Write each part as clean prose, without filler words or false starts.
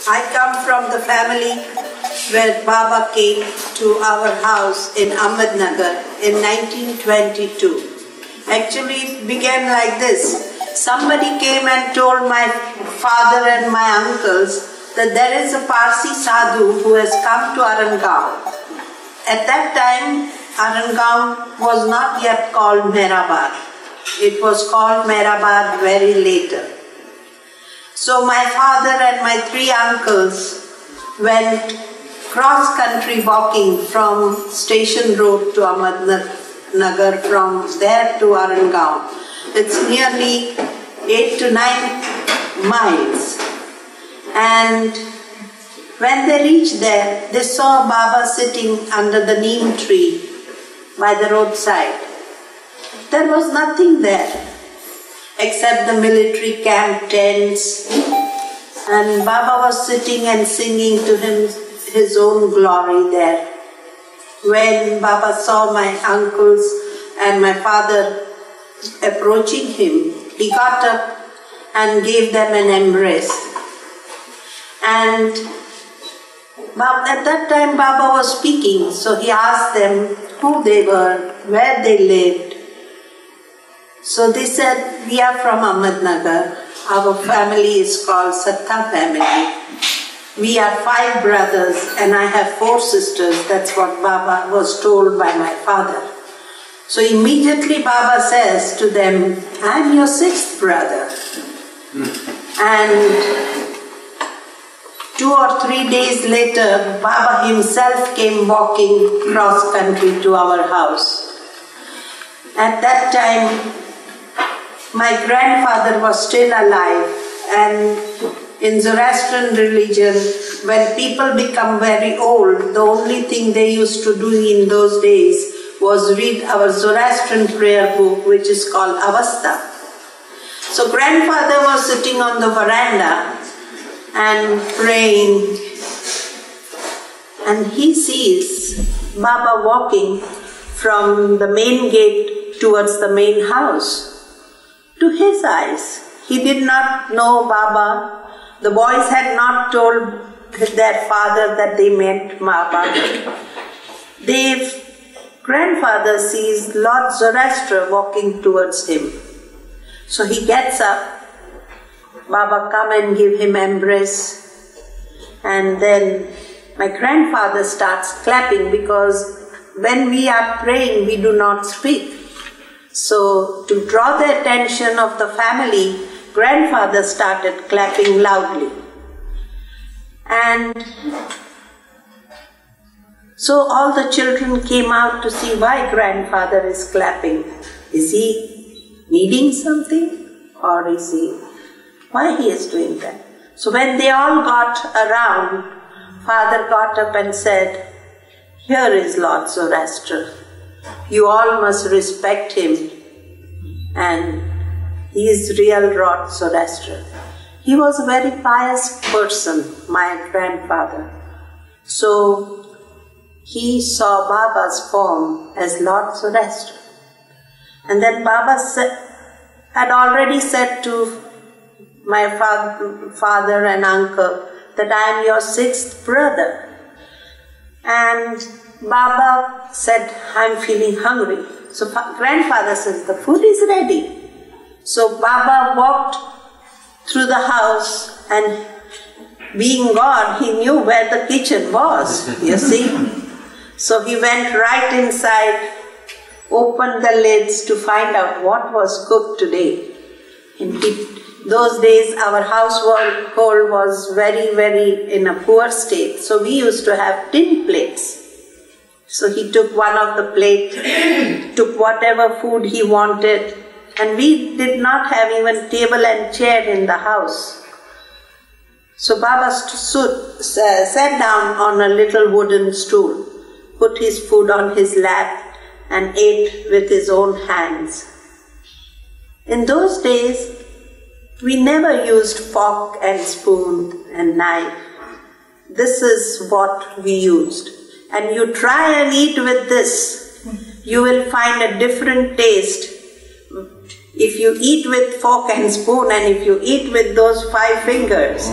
I come from the family where Baba came to our house in Ahmednagar in 1922. Actually, it began like this. Somebody came and told my father and my uncles that there is a Parsi sadhu who has come to Arangaon. At that time, Arangaon was not yet called Mehrabad. It was called Mehrabad very later. So my father and my three uncles went cross-country walking from Station Road to Ahmednagar, from there to Arangaon. It's nearly 8 to 9 miles. And when they reached there, they saw Baba sitting under the neem tree by the roadside. There was nothing there except the military camp tents, and Baba was sitting and singing to him his own glory there. When Baba saw my uncles and my father approaching him, he got up and gave them an embrace. And at that time Baba was speaking, so he asked them who they were, where they lived. So they said, we are from Ahmednagar. Our family is called Satta family. We are 5 brothers and I have 4 sisters. That's what Baba was told by my father. So immediately Baba says to them, I am your 6th brother. And 2 or 3 days later, Baba himself came walking cross-country to our house. At that time, my grandfather was still alive, and in Zoroastrian religion, when people become very old, the only thing they used to do in those days was read our Zoroastrian prayer book, which is called Avastha. So grandfather was sitting on the veranda and praying, and he sees Baba walking from the main gate towards the main house. To his eyes, he did not know Baba. The boys had not told their father that they met Baba. Their grandfather sees Lord Zoroaster walking towards him. So he gets up. Baba come and give him embrace. And then my grandfather starts clapping, because when we are praying, we do not speak. So to draw the attention of the family, grandfather started clapping loudly. And so all the children came out to see why grandfather is clapping. Is he needing something, or is he, why he is doing that? So when they all got around, father got up and said, here is Lord Zoroaster. You all must respect him, and he is real Lord Zoroaster. He was a very pious person, my grandfather. So he saw Baba's form as Lord Zoroaster. And then Baba had already said to my father and uncle that I am your 6th brother. And Baba said, I am feeling hungry. So grandfather says, the food is ready. So Baba walked through the house, and being God, he knew where the kitchen was, you see. So he went right inside, opened the lids to find out what was cooked today. In those days, our household was very, very in a poor state. So we used to have tin plates. So he took one of the plate, took whatever food he wanted, and we did not have even table and chair in the house. So Baba sat down on a little wooden stool, put his food on his lap, and ate with his own hands. In those days, we never used fork and spoon and knife. This is what we used. And you try and eat with this, you will find a different taste. If you eat with fork and spoon, and if you eat with those 5 fingers,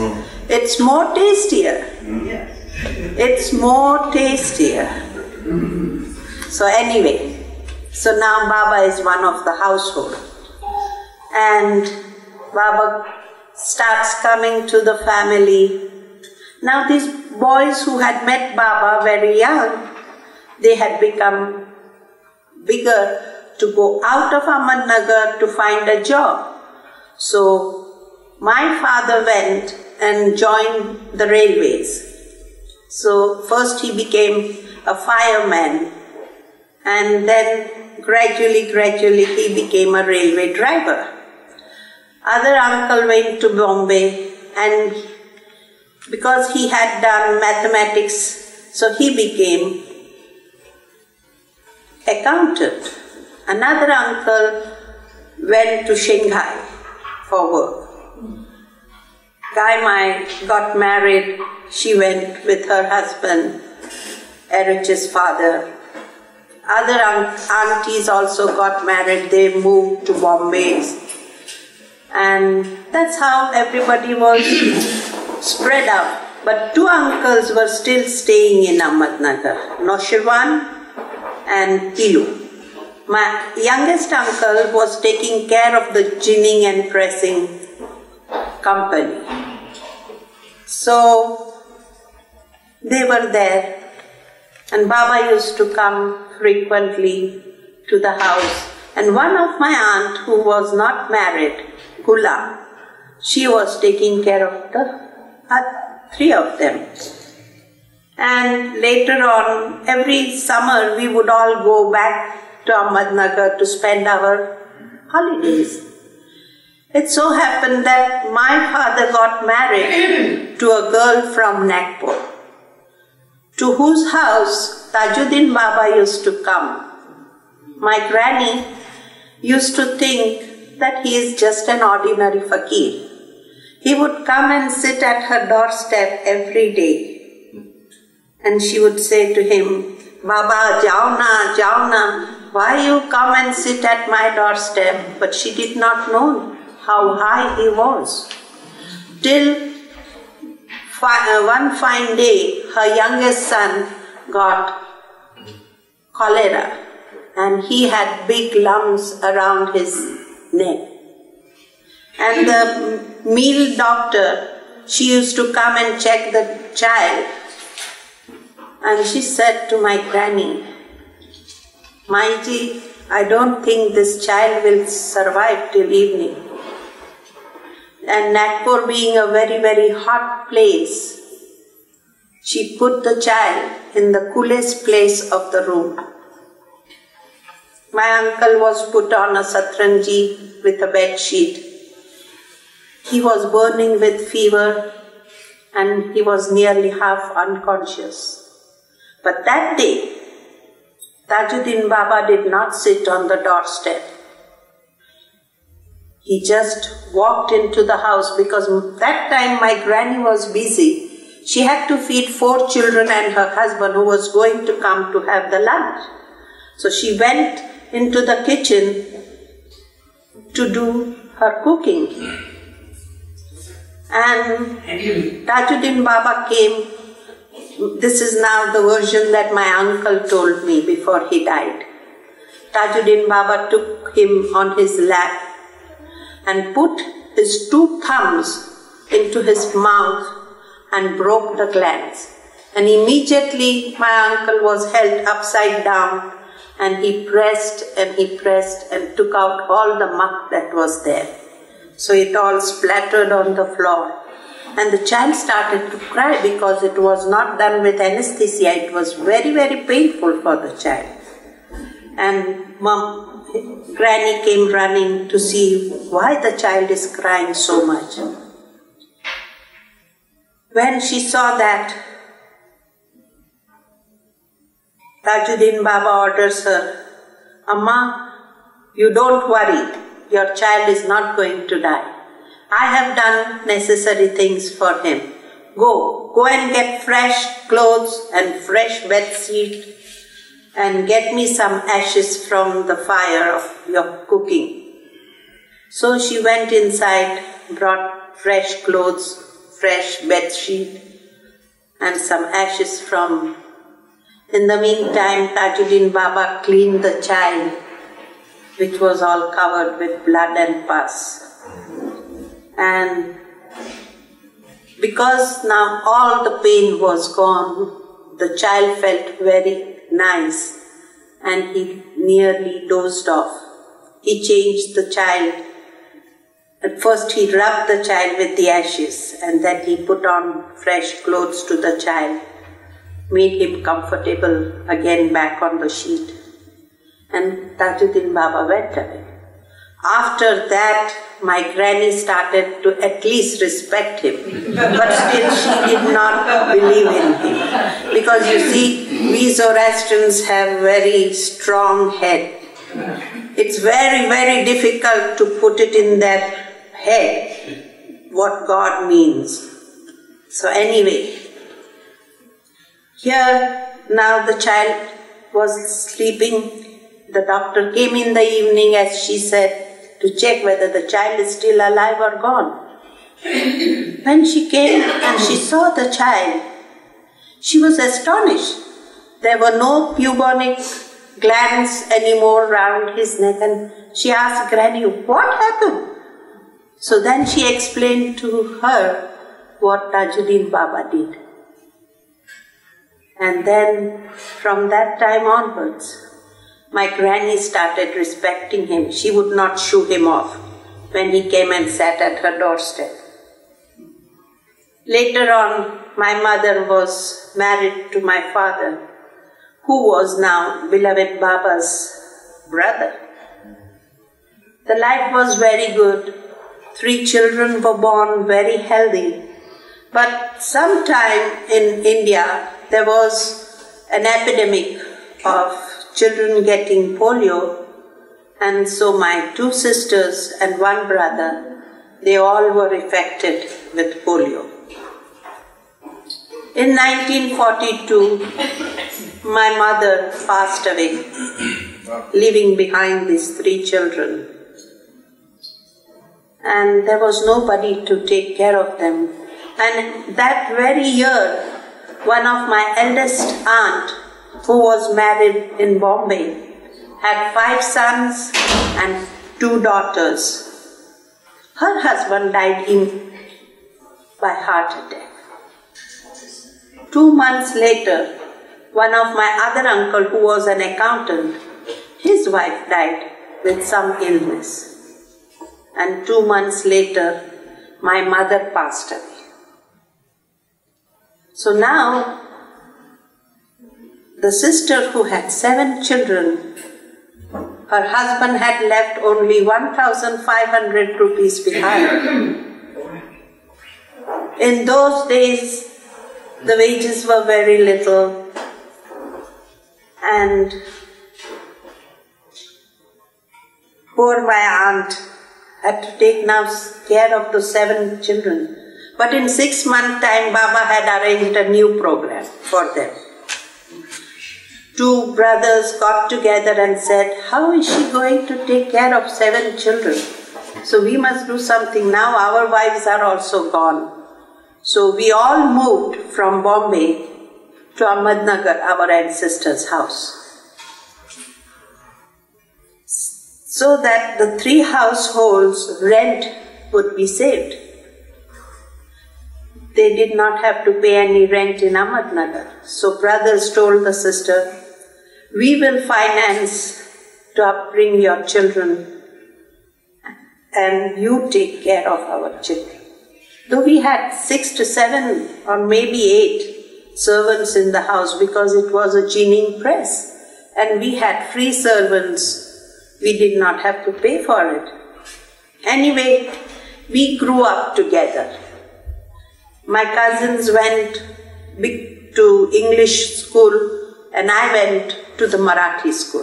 It's more tastier. It's more tastier. So anyway, so now Baba is one of the household. And Baba starts coming to the family. Now these boys who had met Baba very young, they had become bigger to go out of Ahmednagar to find a job. So my father went and joined the railways. So first he became a fireman, and then gradually he became a railway driver. Other uncle went to Bombay, and because he had done mathematics, so he became accountant. Another uncle went to Shanghai for work. Gaimai got married. She went with her husband, Erich's father. Other aunties also got married. They moved to Bombay. And that's how everybody was spread out. But two uncles were still staying in Ahmednagar, Noshivan and Ilu. My youngest uncle was taking care of the ginning and pressing company. So they were there, and Baba used to come frequently to the house. And one of my aunt who was not married, Gula, she was taking care of the three of them. And later on, every summer we would all go back to Ahmednagar to spend our holidays. It so happened that my father got married to a girl from Nagpur, to whose house Tajuddin Baba used to come. My granny used to think that he is just an ordinary fakir. He would come and sit at her doorstep every day. And she would say to him, Baba, jao na, why you come and sit at my doorstep? But she did not know how high he was. Till one fine day, her youngest son got cholera, and he had big lumps around his neck. And the meal doctor, she used to come and check the child. And she said to my granny, Maiji, I don't think this child will survive till evening. And Nagpur being a very, very hot place, she put the child in the coolest place of the room. My uncle was put on a satranji with a bed sheet. He was burning with fever, and he was nearly half unconscious. But that day, Tajuddin Baba did not sit on the doorstep. He just walked into the house, because that time my granny was busy. She had to feed 4 children and her husband, who was going to come to have the lunch. So she went into the kitchen to do her cooking. And Tajuddin Baba came. This is now the version that my uncle told me before he died. Tajuddin Baba took him on his lap and put his 2 thumbs into his mouth and broke the glands. And immediately my uncle was held upside down, and he pressed and took out all the muck that was there. So it all splattered on the floor. And the child started to cry, because it was not done with anesthesia. It was very, very painful for the child. And Granny came running to see why the child is crying so much. When she saw that, Tajuddin Baba orders her, Amma, you don't worry. Your child is not going to die. I have done necessary things for him. Go and get fresh clothes and fresh bed sheet, and get me some ashes from the fire of your cooking. So she went inside, brought fresh clothes, fresh bed sheet and some ashes from. In the meantime, Tajuddin Baba cleaned the child, which was all covered with blood and pus. And because now all the pain was gone, the child felt very nice and he nearly dozed off. He changed the child. At first he rubbed the child with the ashes and then he put on fresh clothes to the child, made him comfortable again back on the sheet. And Tajuddin Baba went away. After that, my granny started to at least respect him, but still she did not believe in him. Because you see, we Zoroastrians have very strong head. It's very, very difficult to put it in that head what God means. So anyway, here now the child was sleeping. The doctor came in the evening, as she said, to check whether the child is still alive or gone. When she came and she saw the child, she was astonished. There were no bubonic glands anymore round his neck, and she asked Granny, what happened? So then she explained to her what Tajuddin Baba did. And then from that time onwards, my granny started respecting him. She would not shoo him off when he came and sat at her doorstep. Later on, my mother was married to my father, who was now beloved Baba's brother. The life was very good. 3 children were born very healthy. But sometime in India, there was an epidemic of children getting polio, and so my 2 sisters and 1 brother, they all were affected with polio. In 1942, my mother passed away, leaving behind these 3 children. And there was nobody to take care of them. And that very year, one of my eldest aunt, who was married in Bombay, had 5 sons and 2 daughters. Her husband died by heart attack. 2 months later, one of my other uncle, who was an accountant, his wife died with some illness. And 2 months later, my mother passed away. So now, the sister who had 7 children, her husband had left only 1,500 rupees behind. In those days, the wages were very little, and poor my aunt had to take now care of the 7 children. But in 6 months' time, Baba had arranged a new program for them. 2 brothers got together and said, how is she going to take care of 7 children? So we must do something. Now our wives are also gone. So we all moved from Bombay to Ahmednagar, our ancestors' house, so that the 3 households' rent would be saved. They did not have to pay any rent in Ahmednagar. So brothers told the sister, we will finance to upbring your children and you take care of our children. Though we had 6 to 7 or maybe 8 servants in the house because it was a ginning press and we had free servants, we did not have to pay for it. Anyway, we grew up together. My cousins went to English school and I went to the Marathi school.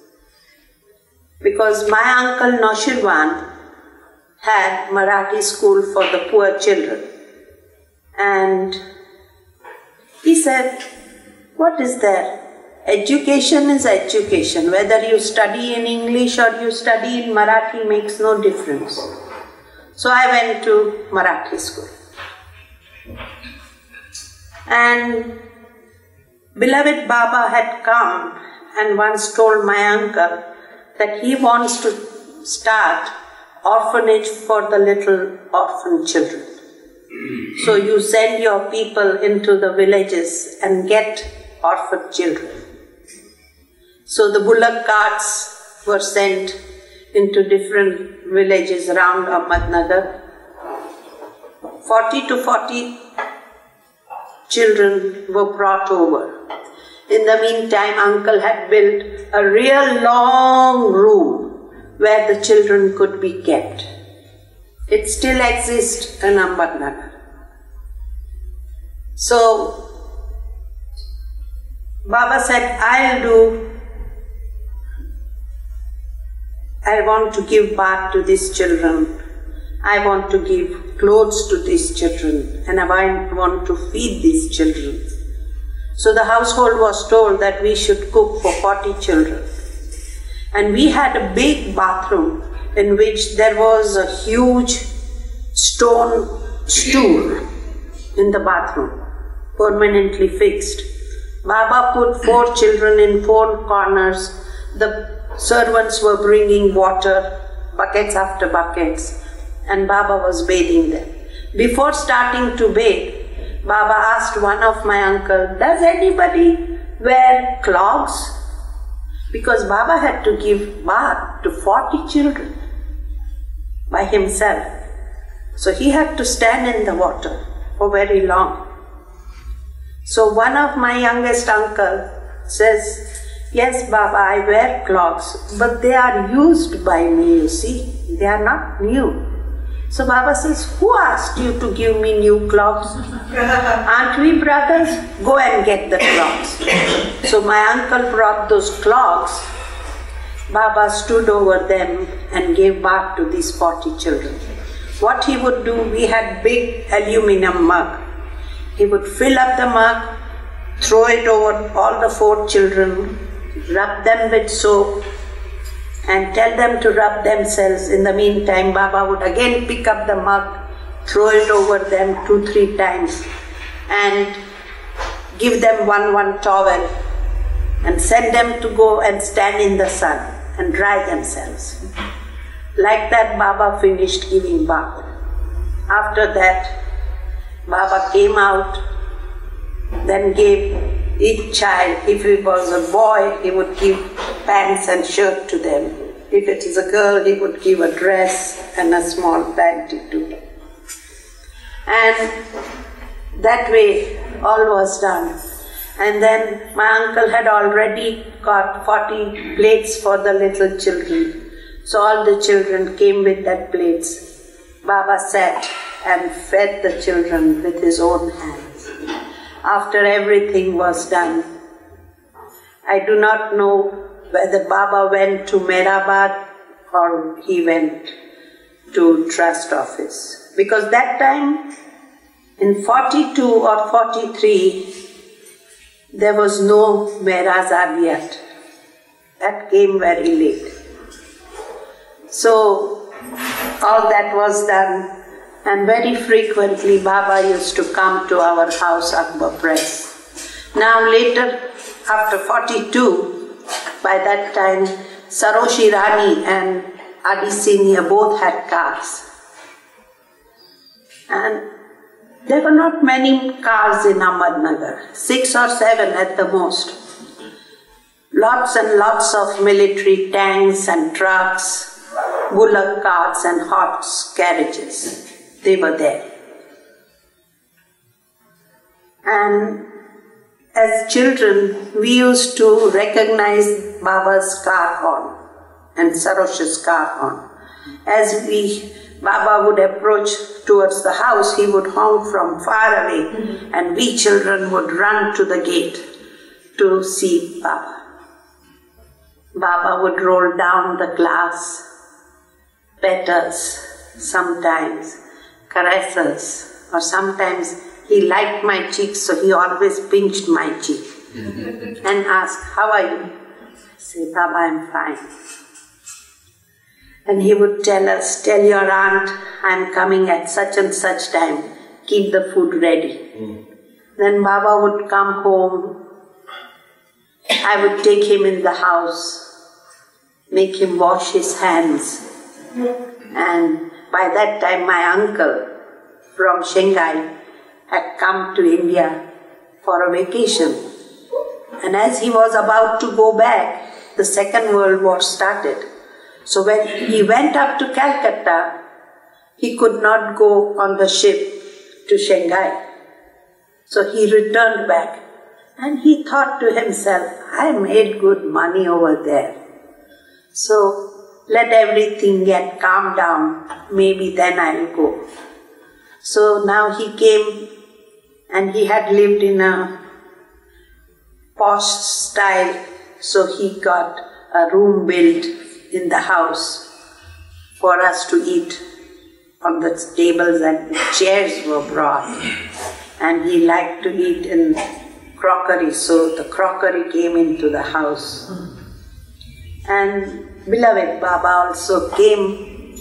Because my uncle Naushirwan had Marathi school for the poor children. And he said, what is there? Education is education. Whether you study in English or you study in Marathi makes no difference. So I went to Marathi school. And beloved Baba had come and once told my uncle that he wants to start orphanage for the little orphan children. So you send your people into the villages and get orphan children. So the bullock carts were sent into different villages around Ahmednagar. 40 to 40 children were brought over. In the meantime, uncle had built a real long room where the children could be kept. It still exists in Ahmednagar. So, Baba said, I want to give bath to these children. I want to give clothes to these children. And I want to feed these children. So the household was told that we should cook for 40 children. And we had a big bathroom in which there was a huge stone stool in the bathroom, permanently fixed. Baba put 4 children in 4 corners. The servants were bringing water, buckets after buckets, and Baba was bathing them. Before starting to bathe, Baba asked one of my uncle, does anybody wear clogs? Because Baba had to give bath to 40 children by himself. So he had to stand in the water for very long. So one of my youngest uncle says, yes, Baba, I wear clogs, but they are used by me, you see. They are not new. So Baba says, who asked you to give me new clogs? Aren't we brothers? Go and get the clogs. So my uncle brought those clogs. Baba stood over them and gave bath to these 40 children. What he would do, we had big aluminum mug. He would fill up the mug, throw it over all the 4 children, rub them with soap, and tell them to rub themselves. In the meantime, Baba would again pick up the mug, throw it over them 2-3 times, and give them one towel, and send them to go and stand in the sun and dry themselves. Like that, Baba finished giving bath. After that, Baba came out, then gave each child, if it was a boy, he would give pants and shirt to them. If it is a girl, he would give a dress and a small panty to them. And that way, all was done. And then my uncle had already got 40 plates for the little children. So all the children came with that plates. Baba sat and fed the children with his own hands. After everything was done, I do not know whether Baba went to Mehrabad or he went to Trust Office. Because that time, in 42 or 43, there was no Mehrazad yet. That came very late. So, all that was done. And very frequently Baba used to come to our house, Akbar Press. Now later, after 42, by that time, Saroshi Rani and Adi Senior both had cars. And there were not many cars in Ahmednagar, 6 or 7 at the most. Lots and lots of military tanks and trucks, bullock carts and horse carriages. They were there. And as children, we used to recognize Baba's car horn and Sarosha's car horn. As Baba would approach towards the house, he would honk from far away, and we children would run to the gate to see Baba. Baba would roll down the glass, pet us sometimes, caress us, or sometimes he liked my cheeks, so he always pinched my cheek and asked, how are you? I say, Baba, I'm fine. And he would tell us, tell your aunt I'm coming at such and such time, keep the food ready. Then Baba would come home. I would take him in the house, make him wash his hands. And by that time my uncle from Shanghai had come to India for a vacation. And as he was about to go back, the Second World War started. So when he went up to Calcutta, he could not go on the ship to Shanghai. So he returned back. And he thought to himself, I made good money over there. So let everything get calmed down. Maybe then I'll go. So now he came, and he had lived in a posh style. So he got a room built in the house for us to eat. On the tables and chairs were brought. And he liked to eat in crockery, so the crockery came into the house. And beloved Baba also came.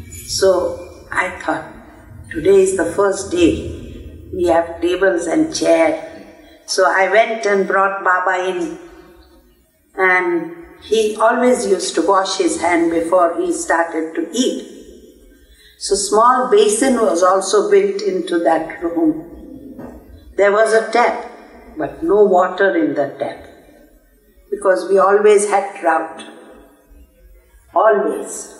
So I thought, today is the first day. We have tables and chairs. So I went and brought Baba in. And he always used to wash his hand before he started to eat. So small basin was also built into that room. There was a tap, but no water in the tap, because we always had drought. Always.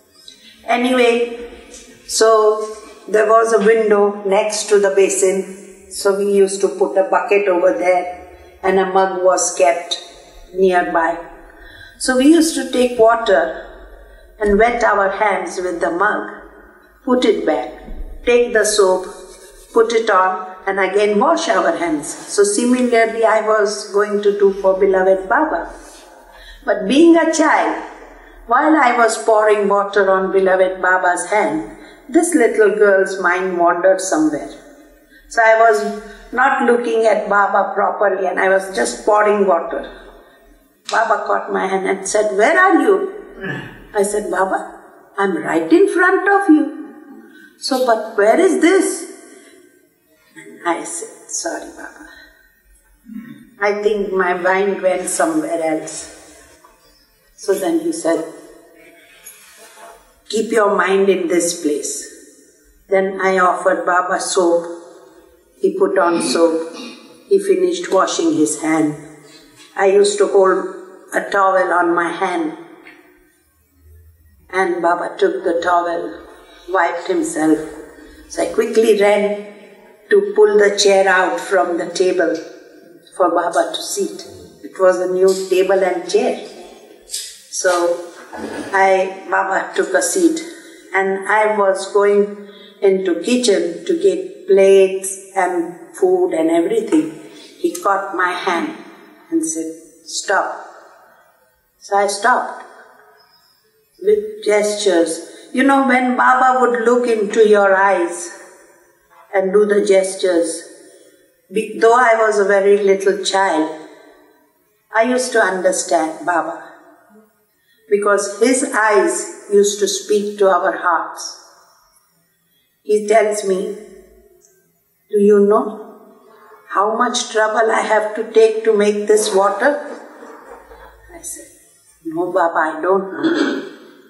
Anyway, so there was a window next to the basin, so we used to put a bucket over there, and a mug was kept nearby. So we used to take water and wet our hands with the mug, put it back, take the soap, put it on, and again wash our hands. So similarly I was going to do for beloved Baba. But being a child, while I was pouring water on beloved Baba's hand, this little girl's mind wandered somewhere. So I was not looking at Baba properly, and I was just pouring water. Baba caught my hand and said, "Where are you?" I said, "Baba, I'm right in front of you." So, but where is this? And I said, "Sorry, Baba. I think my mind went somewhere else." So then he said, "Keep your mind in this place." Then I offered Baba soap. He put on soap. He finished washing his hand. I used to hold a towel on my hand. And Baba took the towel, wiped himself. So I quickly ran to pull the chair out from the table for Baba to sit. It was a new table and chair. So Baba took a seat, and I was going into kitchen to get plates and food and everything. He caught my hand and said, "Stop." So I stopped with gestures. You know, when Baba would look into your eyes and do the gestures, though I was a very little child, I used to understand Baba, because his eyes used to speak to our hearts. He tells me, "Do you know how much trouble I have to take to make this water?" I said, "No, Baba, I don't know."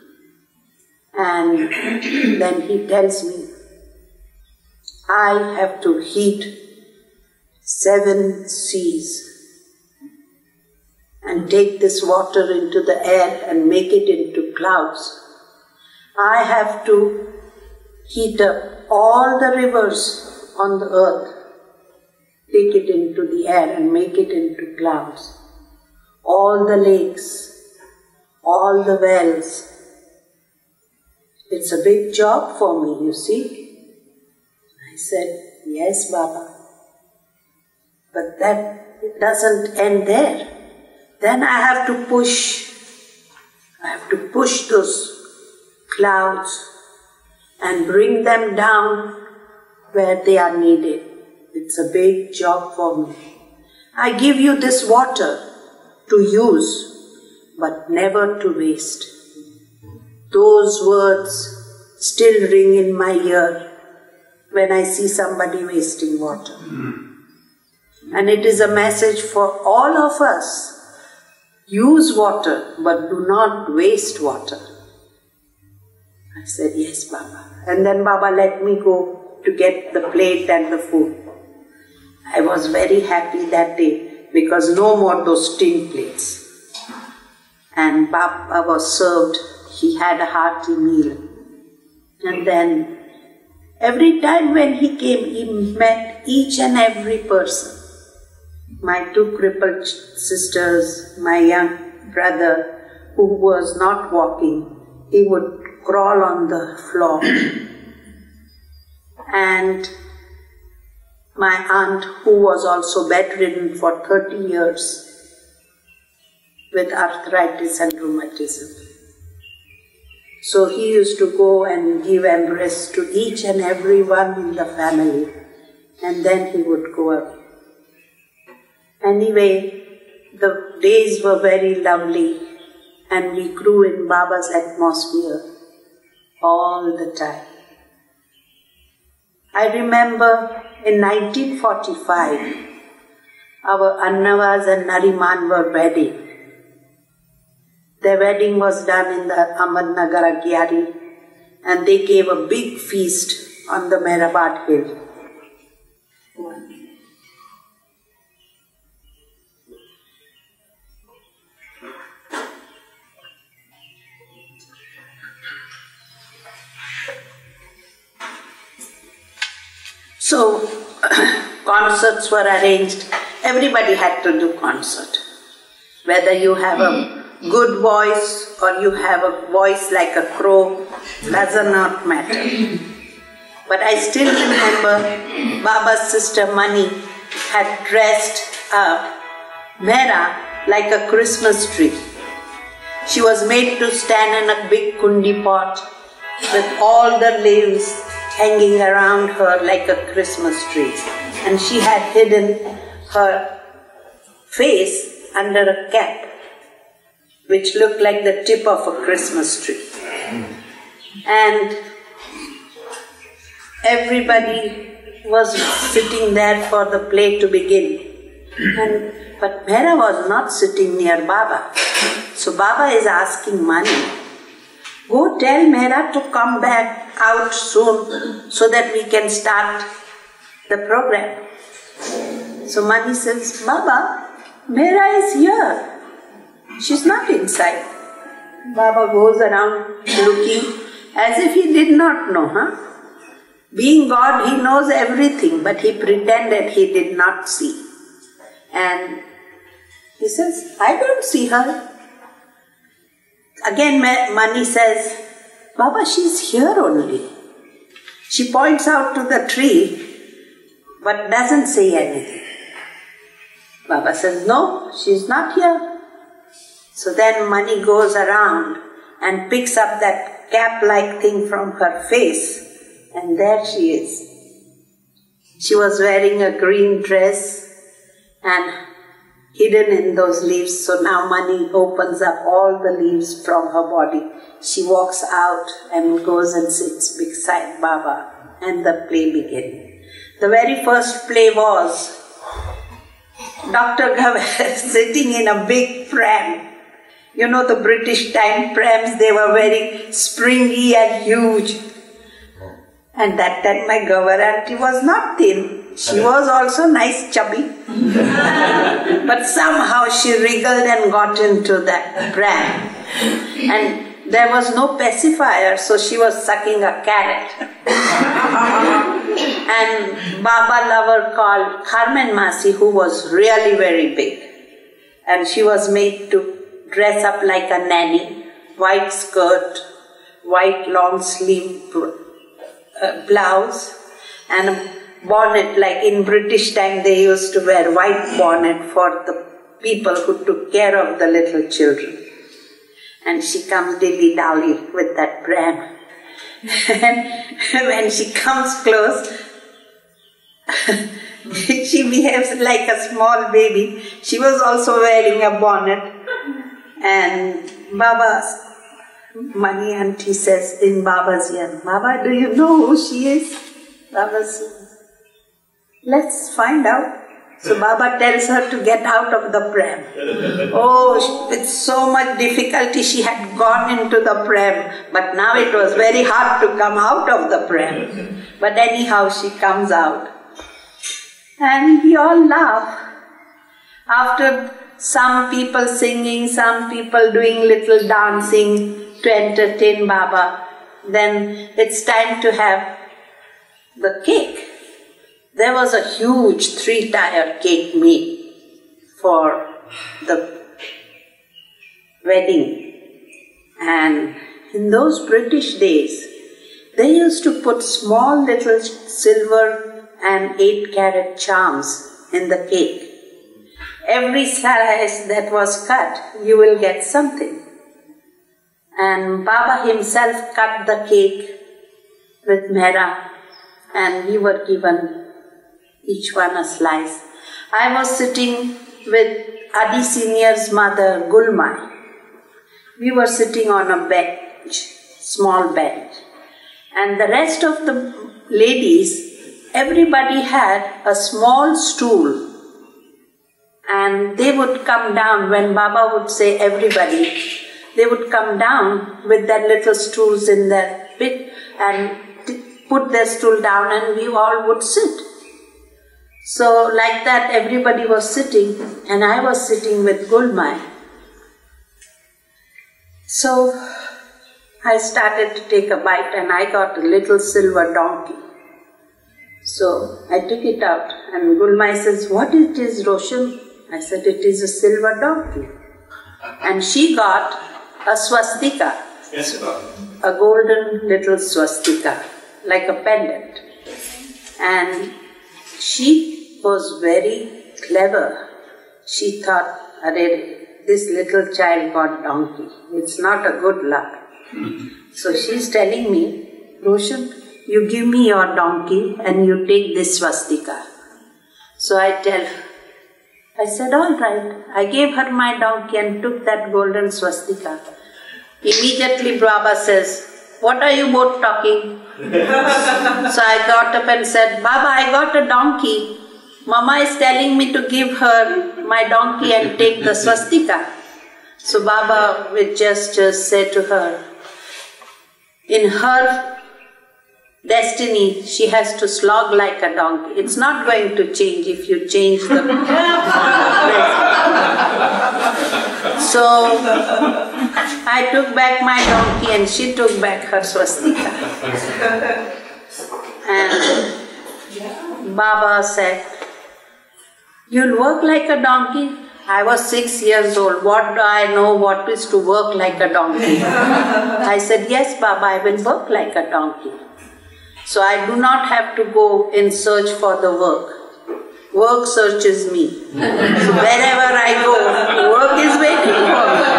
And then he tells me, "I have to heat 7 seas and take this water into the air and make it into clouds. I have to heat up all the rivers on the earth, take it into the air and make it into clouds. All the lakes, all the wells. It's a big job for me, you see." I said, "Yes, Baba. But that doesn't end there. Then I have to push those clouds and bring them down where they are needed. It's a big job for me. I give you this water to use, but never to waste." Those words still ring in my ear when I see somebody wasting water. And it is a message for all of us. Use water, but do not waste water. I said, yes, Baba. And then Baba let me go to get the plate and the food. I was very happy that day because no more those tin plates. And Baba was served. He had a hearty meal. And then every time when he came, he met each and every person. My 2 crippled sisters, my young brother who was not walking, he would crawl on the floor. And my aunt who was also bedridden for 30 years with arthritis and rheumatism. So he used to go and give embrace to each and every one in the family, and then he would go away. Anyway, the days were very lovely and we grew in Baba's atmosphere all the time. I remember in 1945, our Annavas and Nariman were wedding. Their wedding was done in the Ahmednagar Agyari, and they gave a big feast on the Mehrabad hill. So, concerts were arranged. Everybody had to do concert. Whether you have a good voice or you have a voice like a crow, does not matter. But I still remember Baba's sister Mani had dressed Mehra like a Christmas tree. She was made to stand in a big kundi pot with all the leaves hanging around her like a Christmas tree. And she had hidden her face under a cap, which looked like the tip of a Christmas tree. And everybody was sitting there for the play to begin. But Mehra was not sitting near Baba. So Baba is asking Mani, go tell Mehra to come back out soon so that we can start the program. So Mani says, Baba, Mehra is here. She's not inside. Baba goes around looking as if he did not know, Being God, he knows everything, but he pretended he did not see. And he says, I don't see her. Again, Mani says, Baba, she's here only. She points out to the tree, but doesn't say anything. Baba says, no, she's not here. So then Mani goes around and picks up that cap-like thing from her face, and there she is. She was wearing a green dress and hidden in those leaves, so now Mani opens up all the leaves from her body. She walks out and goes and sits beside Baba, and the play begins. The very first play was Dr. Gavar sitting in a big pram. You know the British time prams, they were very springy and huge. And that time my Gavar auntie was not thin. She was also nice, chubby. But somehow she wriggled and got into that pram. And there was no pacifier, so she was sucking a carrot. And Baba lover called Carmen Masi, who was really very big. And she was made to dress up like a nanny, white skirt, white long sleeve blouse, and a bonnet, like in British time they used to wear white bonnet for the people who took care of the little children. And she comes dilly-dally with that pram. And when she comes close, she behaves like a small baby. She was also wearing a bonnet. And Baba's Mani auntie says in Baba's ear, Baba, do you know who she is? Baba says, let's find out. So Baba tells her to get out of the pram. Oh, with so much difficulty she had gone into the pram, but now it was very hard to come out of the pram. But anyhow, she comes out. And we all laugh. After some people singing, some people doing little dancing to entertain Baba, then it's time to have the cake. There was a huge 3-tier cake made for the wedding. And in those British days, they used to put small little silver and 8-carat charms in the cake. Every slice that was cut, you will get something. And Baba himself cut the cake with mera, and we were given each one a slice. I was sitting with Adi Senior's mother, Gulmai. We were sitting on a bench, small bench. And the rest of the ladies, everybody had a small stool. And they would come down when Baba would say everybody. They would come down with their little stools in their pit and put their stool down, and we all would sit. So like that everybody was sitting, and I was sitting with Gulmai. So I started to take a bite, and I got a little silver donkey. So I took it out, and Gulmai says, "What it is, Roshan?" I said, "It is a silver donkey." And she got a swastika, a golden little swastika, like a pendant. And she was very clever. She thought, this little child got donkey. It's not a good luck. So she's telling me, "Roshan, you give me your donkey and you take this swastika." So I said, "All right." I gave her my donkey and took that golden swastika. Immediately Baba says, "What are you both talking?" So I got up and said, "Baba, I got a donkey. Mama is telling me to give her my donkey and take the swastika." So Baba with gestures said to her, in her destiny, she has to slog like a donkey. It's not going to change if you change the So I took back my donkey and she took back her swastika. And Baba said, "You'll work like a donkey?" I was 6 years old. What do I know what is to work like a donkey? I said, "Yes, Baba, I will work like a donkey." So I do not have to go in search for the work. Work searches me. So wherever I go, work is waiting for me.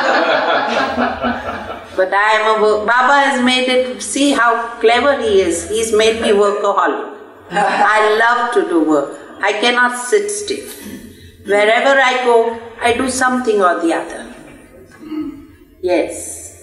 But I am a work. Baba has made it, see how clever he is. He's made me workaholic. I love to do work. I cannot sit still. Wherever I go, I do something or the other. Yes.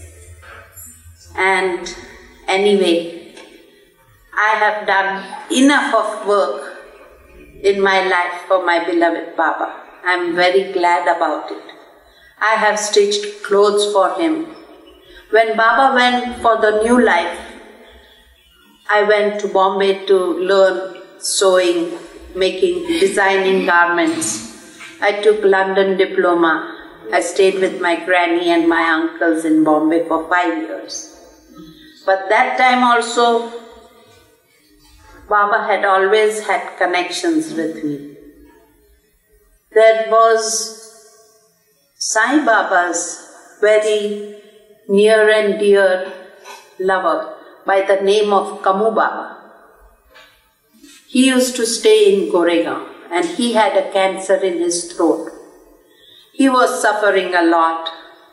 And anyway, I have done enough of work in my life for my beloved Baba. I am very glad about it. I have stitched clothes for him. When Baba went for the new life, I went to Bombay to learn sewing, designing garments. I took London diploma. I stayed with my granny and my uncles in Bombay for 5 years. But that time also, Baba had always had connections with me. There was Sai Baba's very near and dear lover by the name of Kamu Baba. He used to stay in Goregaon and he had a cancer in his throat. He was suffering a lot.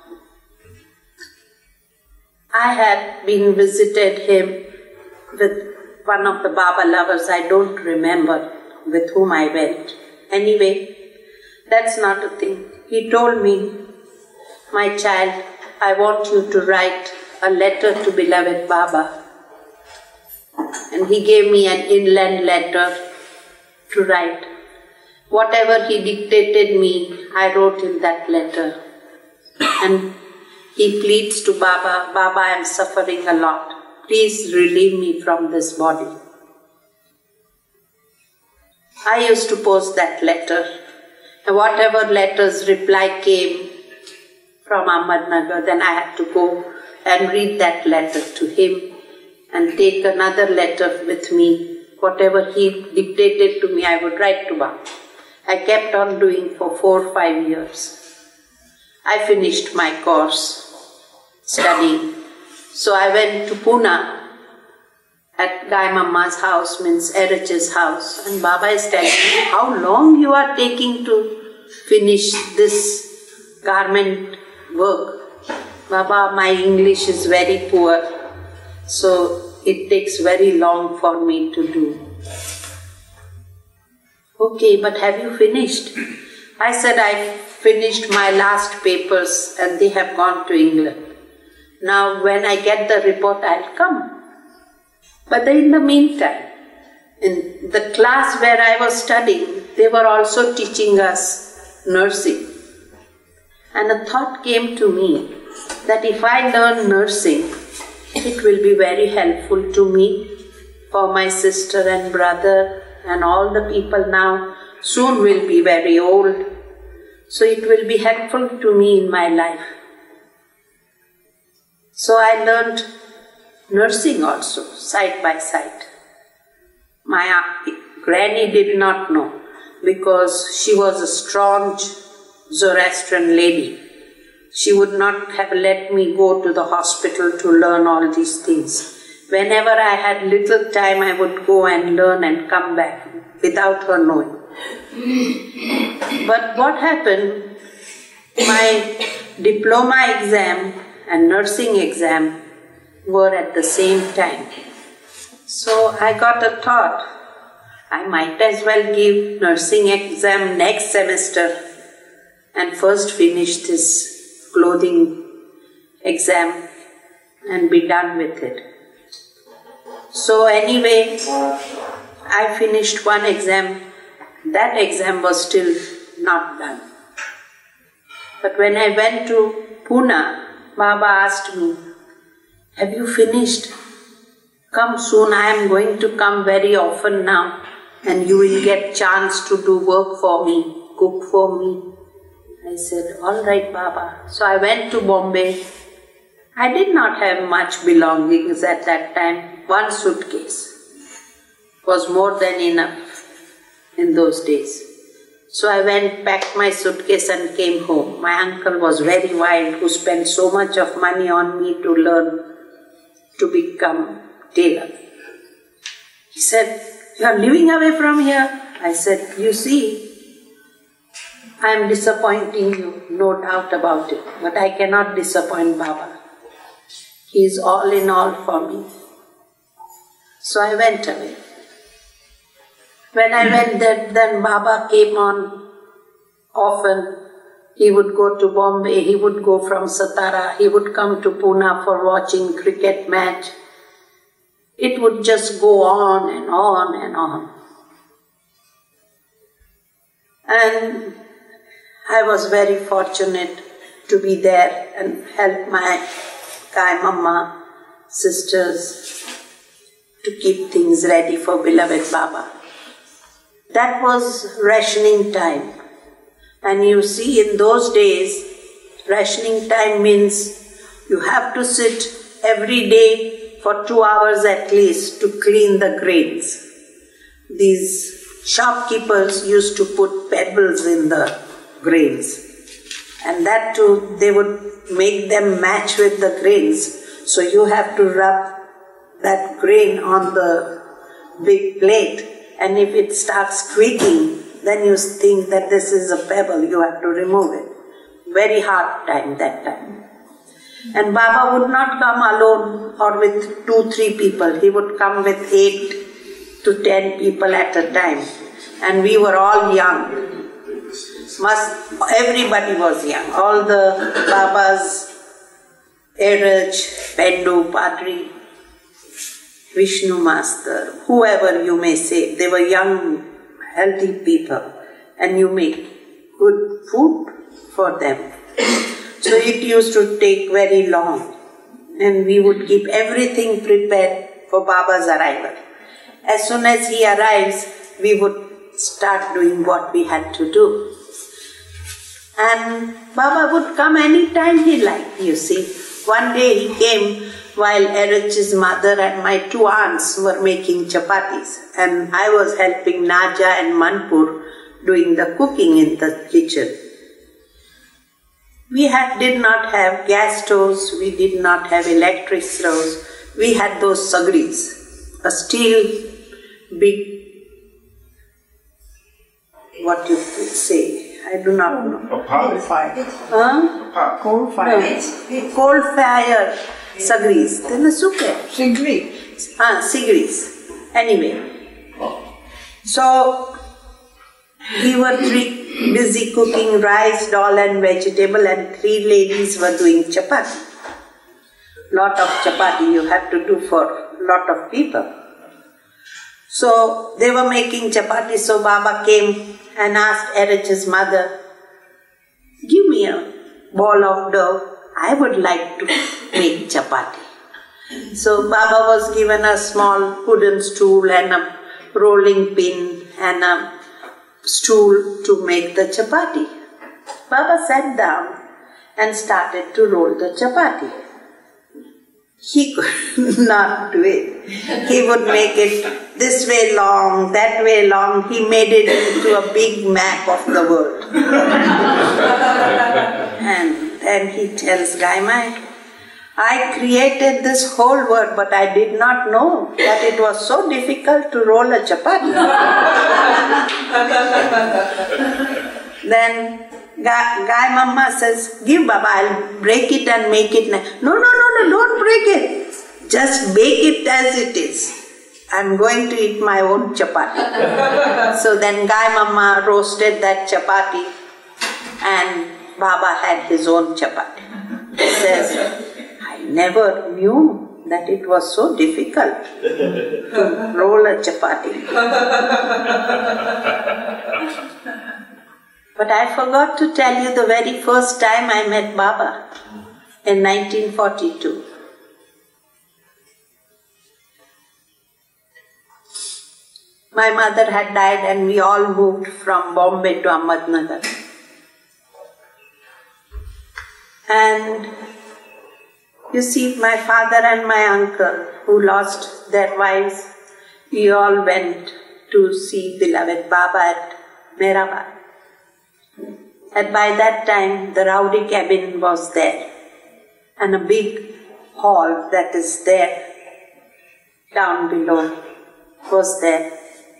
I had been visited him with one of the Baba lovers, I don't remember with whom I went. Anyway, that's not a thing. He told me, "My child, I want you to write a letter to beloved Baba." And he gave me an inland letter to write. Whatever he dictated me, I wrote in that letter. And he pleads to Baba, Baba, I am suffering a lot. Please relieve me from this body. I used to post that letter. And whatever letters reply came from Ahmednagar, then I had to go and read that letter to him and take another letter with me. Whatever he dictated to me, I would write to Baba. I kept on doing for 4 or 5 years. I finished my course, studying. So I went to Pune at Gai Mamma's house, means Erach's house. And Baba is telling me, how long you are taking to finish this garment work. Baba, my English is very poor, so it takes very long for me to do. Okay, but have you finished? I said, I finished my last papers and they have gone to England. Now when I get the report, I'll come. But in the meantime, in the class where I was studying, they were also teaching us nursing. And a thought came to me that if I learn nursing, it will be very helpful to me, for my sister and brother and all the people now soon will be very old. So it will be helpful to me in my life. So I learned nursing also, side by side. My granny did not know, because she was a staunch Zoroastrian lady. She would not have let me go to the hospital to learn all these things. Whenever I had little time, I would go and learn and come back without her knowing. But what happened, my diploma exam and nursing exam were at the same time. So I got a thought, I might as well give nursing exam next semester and first finish this clothing exam and be done with it. So anyway, I finished one exam. That exam was still not done. But when I went to Pune, Baba asked me, have you finished? Come soon, I am going to come very often now and you will get chance to do work for me, cook for me. I said, all right, Baba. So I went to Bombay. I did not have much belongings at that time. One suitcase was more than enough in those days. So I went, packed my suitcase and came home. My uncle was very wild, who spent so much of money on me to learn to become tailor. He said, you are living away from here? I said, you see, I am disappointing you, no doubt about it, but I cannot disappoint Baba. He is all in all for me. So I went away. When I went there, then Baba came on often. He would go to Bombay, he would go from Satara, he would come to Pune for watching cricket match. It would just go on and on and on. And I was very fortunate to be there and help my Gai Mamma sisters to keep things ready for beloved Baba. That was rationing time. And you see, in those days, rationing time means you have to sit every day for 2 hours at least to clean the grains. These shopkeepers used to put pebbles in the grains. And that too, they would make them match with the grains. So you have to rub that grain on the big plate. And if it starts squeaking, then you think that this is a pebble, you have to remove it. Very hard time that time. And Baba would not come alone or with 2-3 people. He would come with 8 to 10 people at a time. And we were all young. Everybody was young. All the Babas, Erach, Pendu, Padri, Vishnu Master, whoever you may say, they were young, healthy people. and you make good food for them. So it used to take very long, and we would keep everything prepared for Baba's arrival. As soon as he arrives, we would start doing what we had to do. And Baba would come anytime he liked, you see. One day he came while Erich's mother and my two aunts were making chapatis, and I was helping Naja and Manpur doing the cooking in the kitchen. We did not have gas stoves, we did not have electric stoves. We had those sagris, a steel big, what you say, I do not know. A pot. Coal fire. Huh? A pot. Coal fire. No. Coal fire sagris. Then a suke. Sigri. Sigris. Anyway. So, we were busy cooking rice, dal and vegetable, and 3 ladies were doing chapati. Lot of chapati you have to do for lot of people. So they were making chapati, so Baba came and asked Erich's mother, give me a ball of dough, I would like to make chapati. So Baba was given a small wooden stool and a rolling pin and a stool to make the chapati. Baba sat down and started to roll the chapati. He could not do it. He would make it this way long, that way long. He made it into a big map of the world. And then he tells Gaimai, I created this whole world, but I did not know that it was so difficult to roll a chapati. Then Gai Mama says, give Baba, I'll break it and make it. No, don't break it. Just bake it as it is. I'm going to eat my own chapati. So then Gai Mama roasted that chapati and Baba had his own chapati. He says, I never knew that it was so difficult to roll a chapati. But I forgot to tell you the very first time I met Baba in 1942. My mother had died and we all moved from Bombay to Ahmednagar. And you see, my father and my uncle, who lost their wives, we all went to see beloved Baba at Mehrabad. And by that time, the Rowdy cabin was there, and a big hall that is there, down below, was there.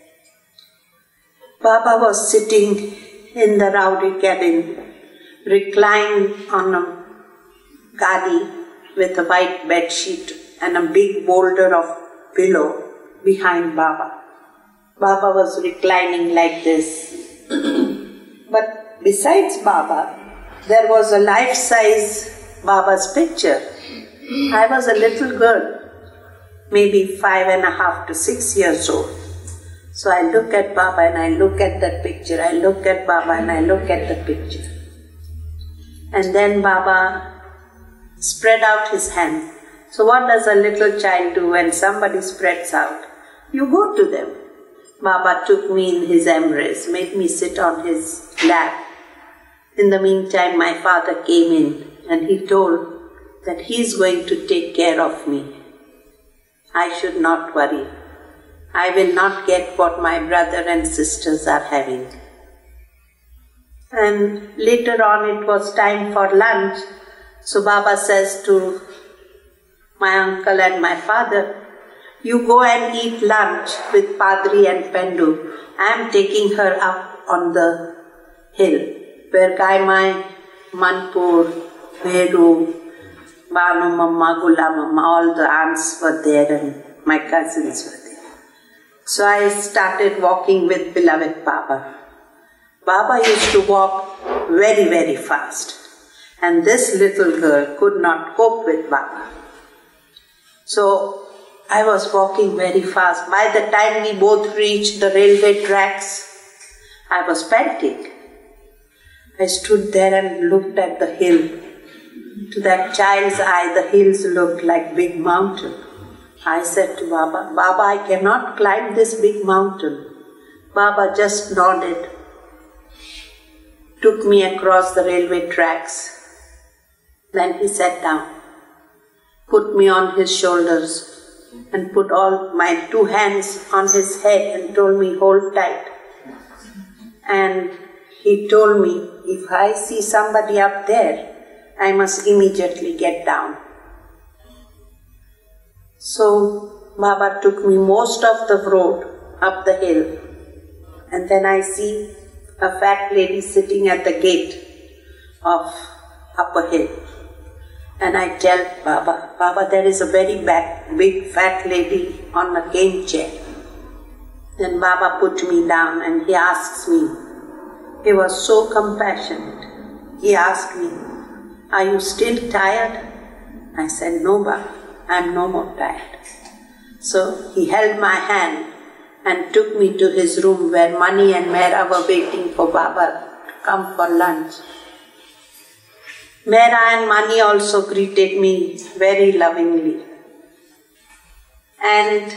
Baba was sitting in the Rowdy cabin, reclined on a gadi with a white bed sheet and a big boulder of pillow behind Baba. Baba was reclining like this. But besides Baba, there was a life-size Baba's picture. I was a little girl, maybe 5.5 to 6 years old. So I look at Baba and I look at that picture, I look at Baba and I look at the picture. And then Baba spread out his hand. So what does a little child do when somebody spreads out? You go to them. Baba took me in his embrace, made me sit on his lap. In the meantime, my father came in and he told that he is going to take care of me. I should not worry. I will not get what my brother and sisters are having. And later on it was time for lunch. So Baba says to my uncle and my father, you go and eat lunch with Padri and Pendu. I am taking her up on the hill where Gaimai, Manpur, Veru, Banu Mama, Gula Mama, all the aunts were there and my cousins were there. So I started walking with beloved Baba. Baba used to walk very, very fast. And this little girl could not cope with Baba. So I was walking very fast. By the time we both reached the railway tracks, I was panting. I stood there and looked at the hill. To that child's eye, the hills looked like big mountain. I said to Baba, Baba, I cannot climb this big mountain. Baba just nodded, took me across the railway tracks. Then he sat down, put me on his shoulders, and put all my 2 hands on his head and told me, hold tight. And he told me, if I see somebody up there, I must immediately get down. So Baba took me most of the road up the hill. And then I see a fat lady sitting at the gate of upper hill. And I tell Baba, Baba, there is a very big fat lady on a cane chair. Then Baba put me down and he asks me, he was so compassionate. He asked me, are you still tired? I said, no, Baba, I am no more tired. So he held my hand and took me to his room where Mani and Mehra were waiting for Baba to come for lunch. Mehra and Mani also greeted me very lovingly. And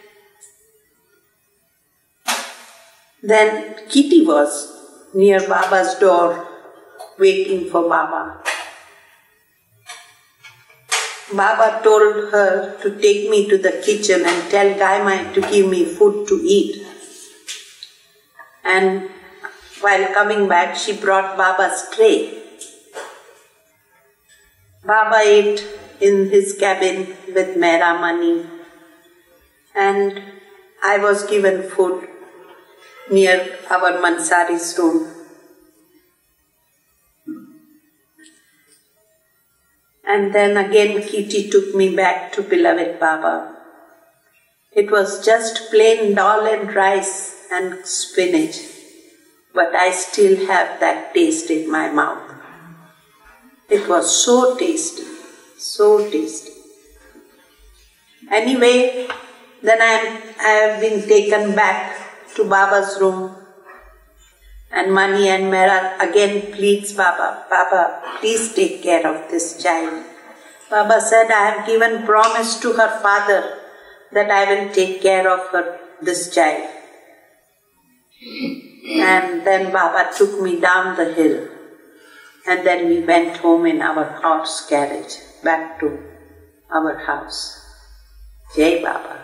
then Kitty was near Baba's door waiting for Baba. Baba told her to take me to the kitchen and tell Gaimai to give me food to eat. And while coming back, she brought Baba's tray. Baba ate in his cabin with Mehra, Mani, and I was given food near our Mansari's room. And then again Kitty took me back to beloved Baba. It was just plain dal and rice and spinach, but I still have that taste in my mouth. It was so tasty, so tasty. Anyway, then I have been taken back to Baba's room, and Mani and Mehra again pleads Baba, Baba, please take care of this child. Baba said, I have given promise to her father that I will take care of this child. And then Baba took me down the hill, and then we went home in our horse carriage back to our house. Jai Baba.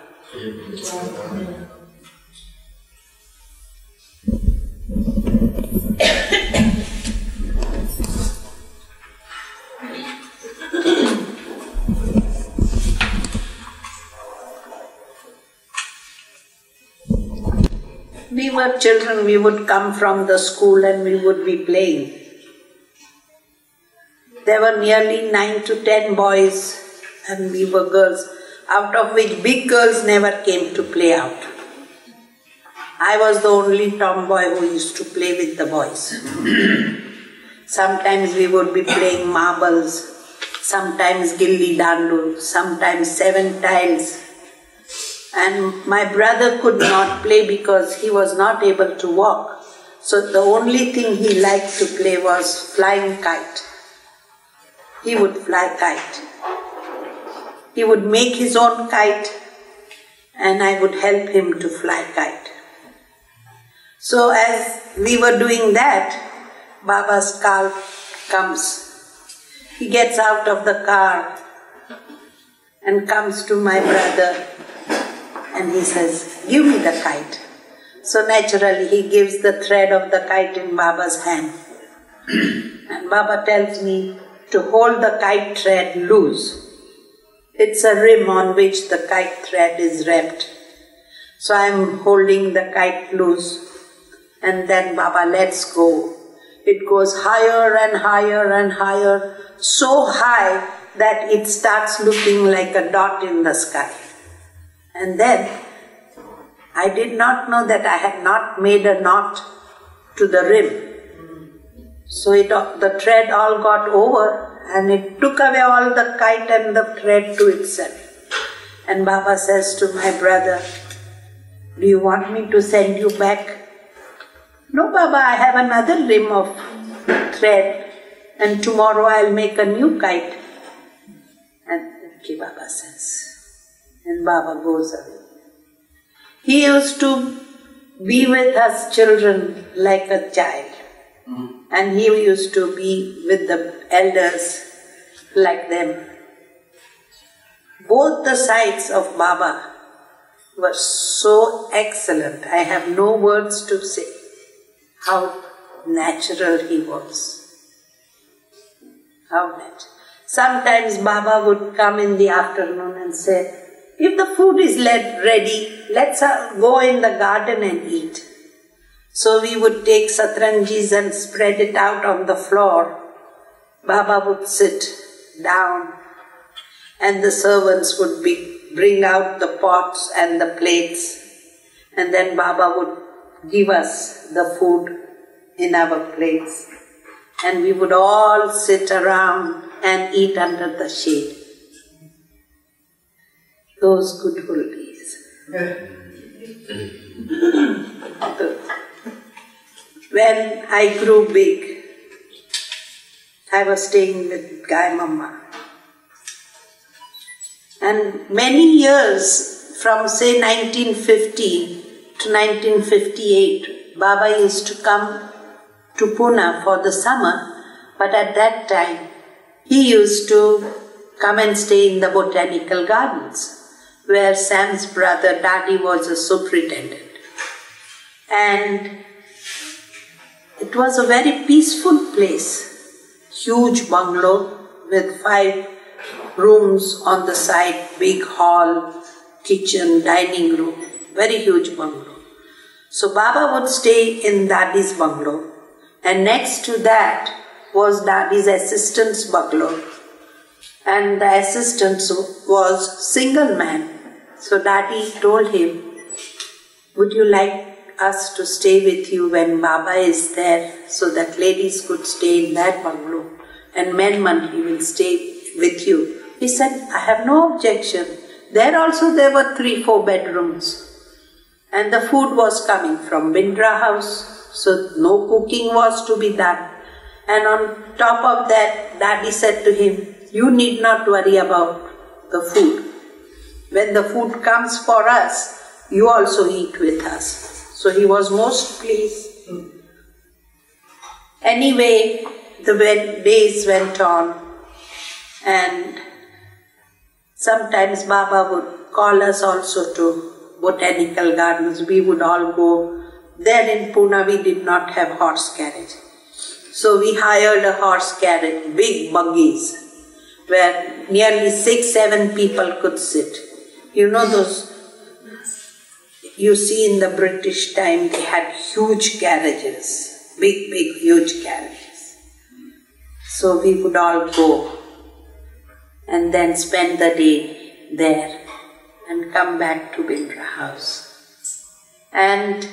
We were children, we would come from the school and we would be playing. There were nearly 9 to 10 boys and we were girls, out of which big girls never came to play out. I was the only tomboy who used to play with the boys. Sometimes we would be playing marbles, sometimes gilli dandu, sometimes 7 tiles. And my brother could not play because he was not able to walk. So the only thing he liked to play was flying kite. He would fly kite. He would make his own kite and I would help him to fly kite. So as we were doing that, Baba's car comes. He gets out of the car and comes to my brother and he says, give me the kite. So naturally he gives the thread of the kite in Baba's hand. And Baba tells me to hold the kite thread loose. It's a rim on which the kite thread is wrapped. So I'm holding the kite loose and then Baba lets go. It goes higher and higher and higher, so high that it starts looking like a dot in the sky. And then I did not know that I had not made a knot to the rim. So the thread all got over and it took away all the kite and the thread to itself. And Baba says to my brother, do you want me to send you back? No, Baba, I have another rim of thread and tomorrow I'll make a new kite. And okay, Baba says. And Baba goes away. He used to be with us children like a child. And he used to be with the elders like them. Both the sides of Baba were so excellent. I have no words to say how natural he was. How natural. Sometimes Baba would come in the afternoon and say, if the food is ready, let's go in the garden and eat. So we would take satranjis and spread it out on the floor. Baba would sit down and the servants would bring out the pots and the plates, and then Baba would give us the food in our plates, and we would all sit around and eat under the shade. Those good old days. When I grew big, I was staying with Gai Mama. And many years, from say 1950 to 1958, Baba used to come to Pune for the summer, but at that time, he used to come and stay in the botanical gardens, where Sam's brother Daddy was a superintendent. And it was a very peaceful place, huge bungalow with 5 rooms on the side, big hall, kitchen, dining room, very huge bungalow. So Baba would stay in Daddy's bungalow, and next to that was Daddy's assistant's bungalow. And the assistant was single man. So Daddy told him, would you like us to stay with you when Baba is there, so that ladies could stay in that bungalow and men he will stay with you. He said, I have no objection. There also there were 3-4 bedrooms. And the food was coming from Bindra house, so no cooking was to be done. And on top of that, Daddy said to him, you need not worry about the food. When the food comes for us, you also eat with us. So he was most pleased. Anyway, the days went on, and sometimes Baba would call us also to botanical gardens. We would all go. There in Pune we did not have horse carriage. So we hired a horse carriage, big buggies, where nearly 6-7 people could sit. You know those, you see in the British time they had huge carriages, big, huge carriages. So we would all go and then spend the day there and come back to Bindra house. And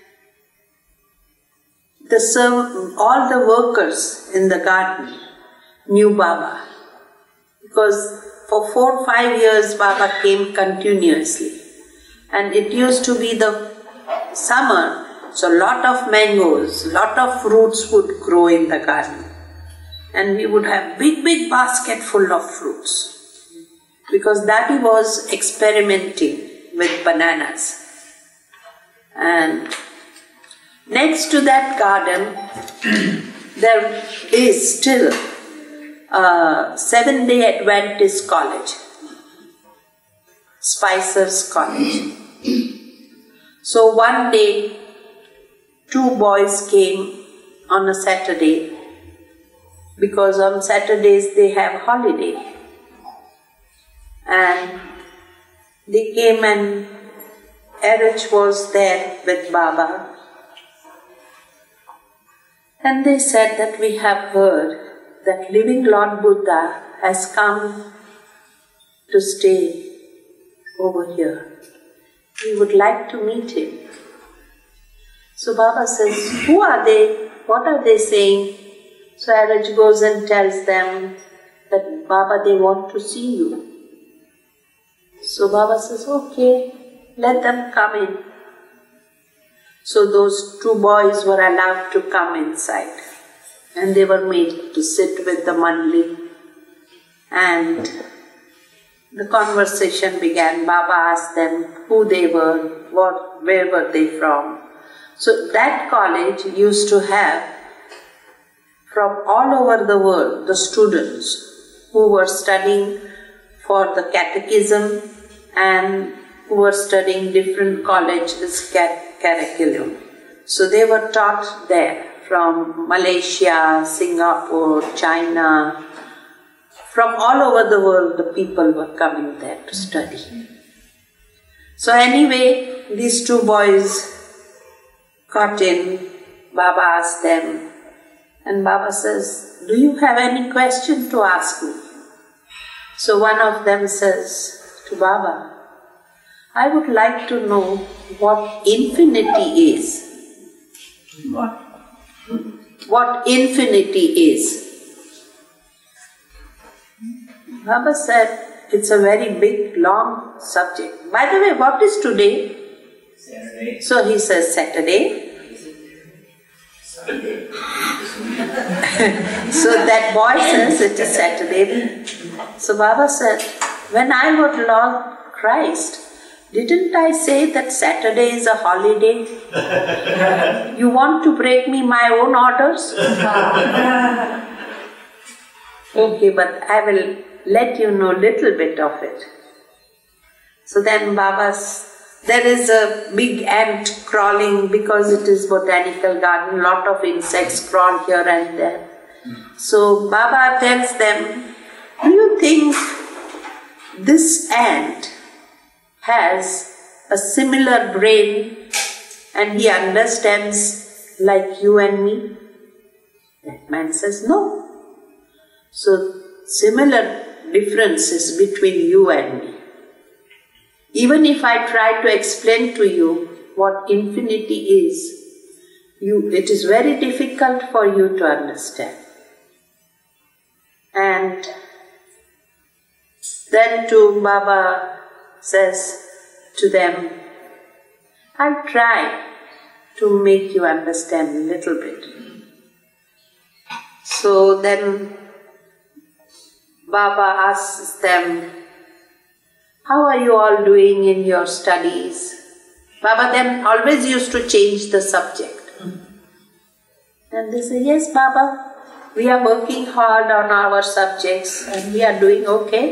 all the workers in the garden knew Baba, because for 4 or 5 years Baba came continuously. And it used to be the summer, so a lot of mangoes, lot of fruits would grow in the garden. And we would have big basket full of fruits, because Daddy was experimenting with bananas. And next to that garden, there is still a 7-day Adventist college, Spicer's College. So one day, 2 boys came on a Saturday, because on Saturdays they have holiday. And they came, and Erich was there with Baba. And they said that we have heard that living Lord Buddha has come to stay over here. We would like to meet him. So Baba says, who are they? What are they saying? So Erich goes and tells them that, Baba, they want to see you. So Baba says, okay, let them come in. So those two boys were allowed to come inside, and they were made to sit with the Mandli. And the conversation began. Baba asked them who they were, where were they from. So that college used to have from all over the world the students who were studying for the catechism and who were studying different colleges' curriculum. So they were taught there from Malaysia, Singapore, China. From all over the world, the people were coming there to study. So anyway, these two boys got in. Baba asked them, and Baba says, "Do you have any question to ask me?" So one of them says to Baba, "I would like to know what infinity is." What infinity is. Baba said, "It's a very big, long subject. By the way, what is today?" Saturday. So he says, "Saturday." So that boy says it is Saturday. So Baba said, "When I was Lord Christ, didn't I say that Saturday is a holiday? You want to break me my own orders?" Okay, but I will let you know a little bit of it. So then there is a big ant crawling because it is botanical garden, lot of insects crawl here and there. So Baba tells them, "Do you think this ant has a similar brain and he understands like you and me?" That man says, "No." So similar differences between you and me. Even if I try to explain to you what infinity is, it is very difficult for you to understand. And then too Baba says to them, "I'll try to make you understand a little bit." So then Baba asks them, "How are you all doing in your studies?" Baba then always used to change the subject. And they say, "Yes, Baba, we are working hard on our subjects and we are doing okay."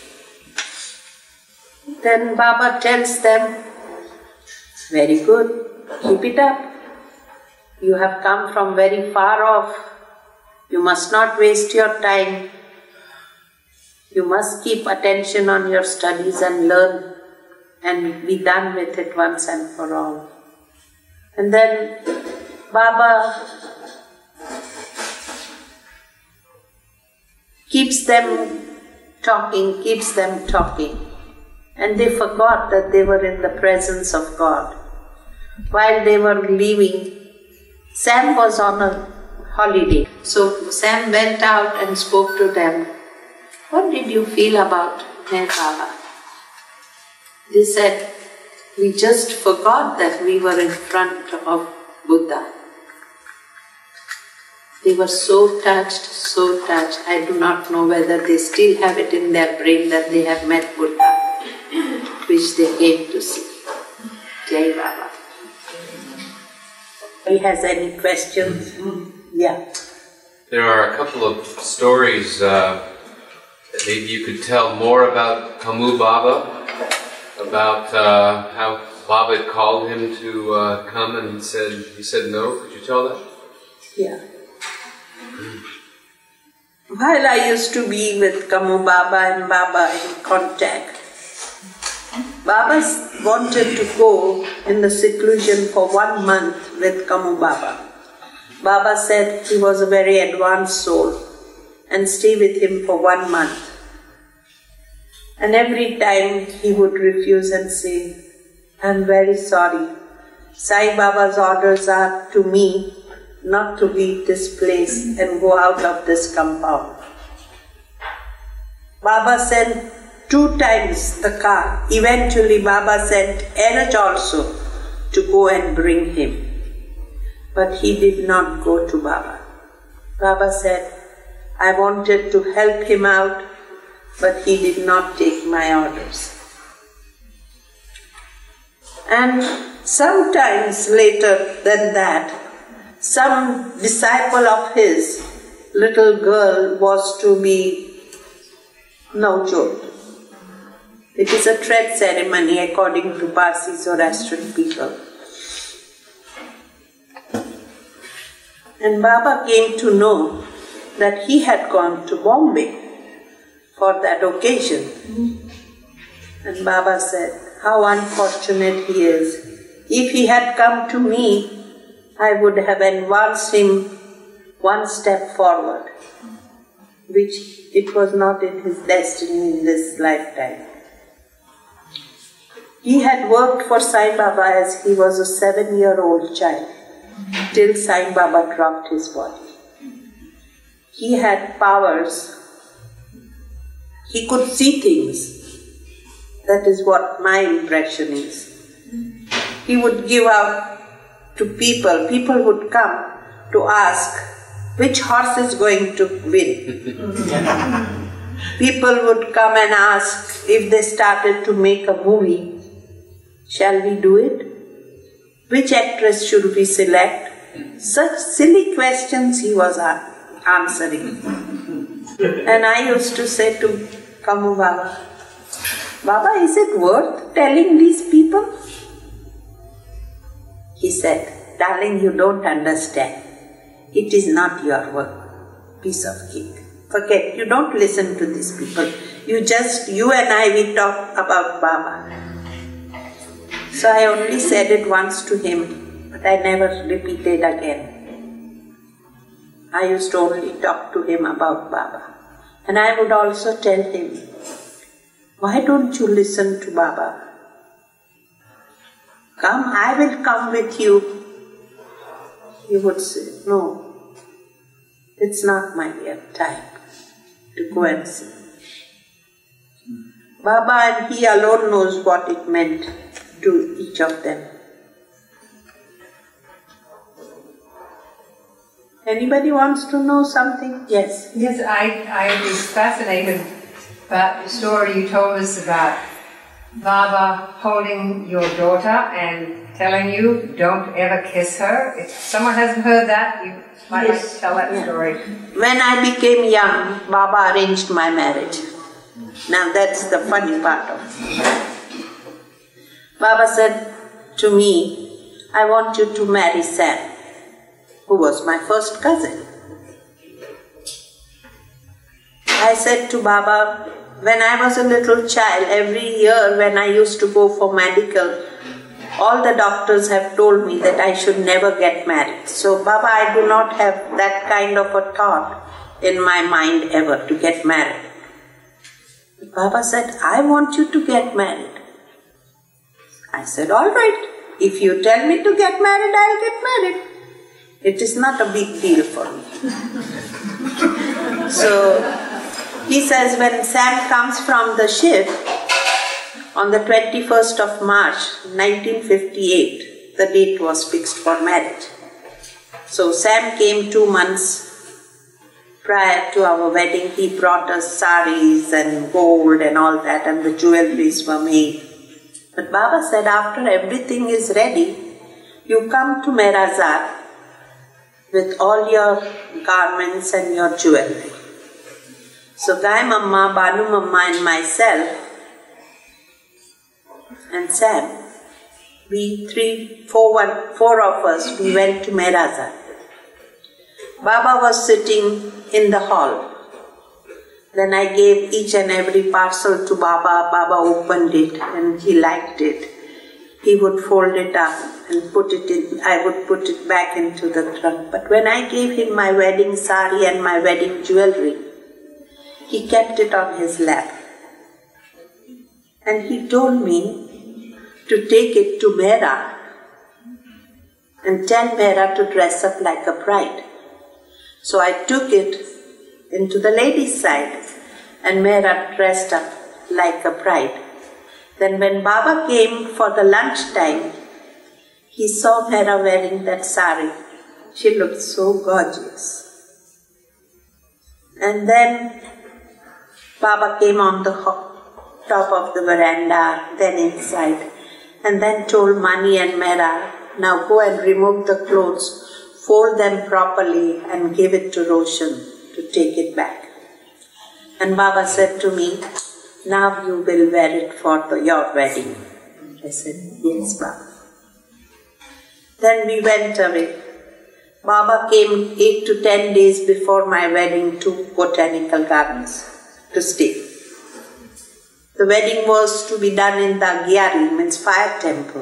Then Baba tells them, "Very good, keep it up. You have come from very far off. You must not waste your time. You must keep attention on your studies and learn and be done with it once and for all." And then Baba keeps them talking, and they forgot that they were in the presence of God. While they were leaving, Sam was on a holiday. So Sam went out and spoke to them. "What did you feel about me, Baba?" They said, "We just forgot that we were in front of Buddha." They were so touched, so touched. I do not know whether they still have it in their brain that they have met Buddha, which they came to see. Jai Baba. He has any questions? Yeah. There are a couple of stories that maybe you could tell more about Kamu Baba, about how Baba had called him to come and he said no. Could you tell that? Yeah. While I used to be with Kamu Baba and Baba in contact, Baba wanted to go in the seclusion for 1 month with Kamu Baba. Baba said he was a very advanced soul and stay with him for 1 month. And every time he would refuse and say, "I'm very sorry. Sai Baba's orders are to me not to leave this place and go out of this compound." Baba sent 2 times the car. Eventually Baba sent Eraj also to go and bring him. But he did not go to Baba. Baba said, I wanted to help him out, but he did not take my orders. And sometimes later than that, some disciple of his, little girl, was to be naujot. It is a thread ceremony according to Parsi Zoroastrian people. And Baba came to know that he had gone to Bombay for that occasion. And Baba said, how unfortunate he is. If he had come to me, I would have advanced him one step forward, which it was not in his destiny in this lifetime. He had worked for Sai Baba as he was a 7-year-old child, till Sai Baba dropped his body. He had powers. He could see things. That is what my impression is. He would give out to people. People would come to ask which horse is going to win. People would come and ask if they started to make a movie, shall we do it? Which actress should we select? Such silly questions he was answering. And I used to say to Kamu Baba, Baba, is it worth telling these people? He said, darling, you don't understand. It is not your work. Piece of cake. Forget, you don't listen to these people. You and I, we talk about Baba. So I only said it once to him, but I never repeated again. I used to only talk to him about Baba. And I would also tell him, why don't you listen to Baba? Come, I will come with you. He would say, no, it's not my time to go and see. Baba and he alone knows what it meant to each of them. Anybody wants to know something? Yes. Yes, I was fascinated about the story you told us about Baba holding your daughter and telling you, don't ever kiss her. If someone hasn't heard that, you might like to tell that story. When I became young, Baba arranged my marriage. Now that's the funny part of it. Baba said to me, I want you to marry Sam, who was my first cousin. I said to Baba, when I was a little child, every year when I used to go for medical, all the doctors have told me that I should never get married. So Baba, I do not have that kind of a thought in my mind ever to get married. Baba said, I want you to get married. I said, all right, if you tell me to get married, I'll get married. It is not a big deal for me. So he says, when Sam comes from the ship on the 21st of March 1958, the date was fixed for marriage. So Sam came 2 months prior to our wedding. He brought us saris and gold and all that, and the jewelries were made. But Baba said, after everything is ready, you come to Merazar with all your garments and your jewelry. So Gai Mamma, Banu Mamma and myself and Sam, four of us, we went to Merazar. Baba was sitting in the hall. Then I gave each and every parcel to Baba. Baba opened it and he liked it. He would fold it up and put it in, I would put it back into the trunk. But when I gave him my wedding sari and my wedding jewelry, he kept it on his lap. And he told me to take it to Mera and tell Mera to dress up like a bride. So I took it into the ladies' side and Mera dressed up like a bride. Then when Baba came for the lunch time, he saw Mera wearing that sari. She looked so gorgeous. And then Baba came on the top of the veranda, then inside, and then told Mani and Mera, now go and remove the clothes, fold them properly and give it to Roshan to take it back. And Baba said to me, now you will wear it for your wedding. I said, yes, Baba. Then we went away. Baba came 8 to 10 days before my wedding to Botanical Gardens to stay. The wedding was to be done in the Agyari, means fire temple.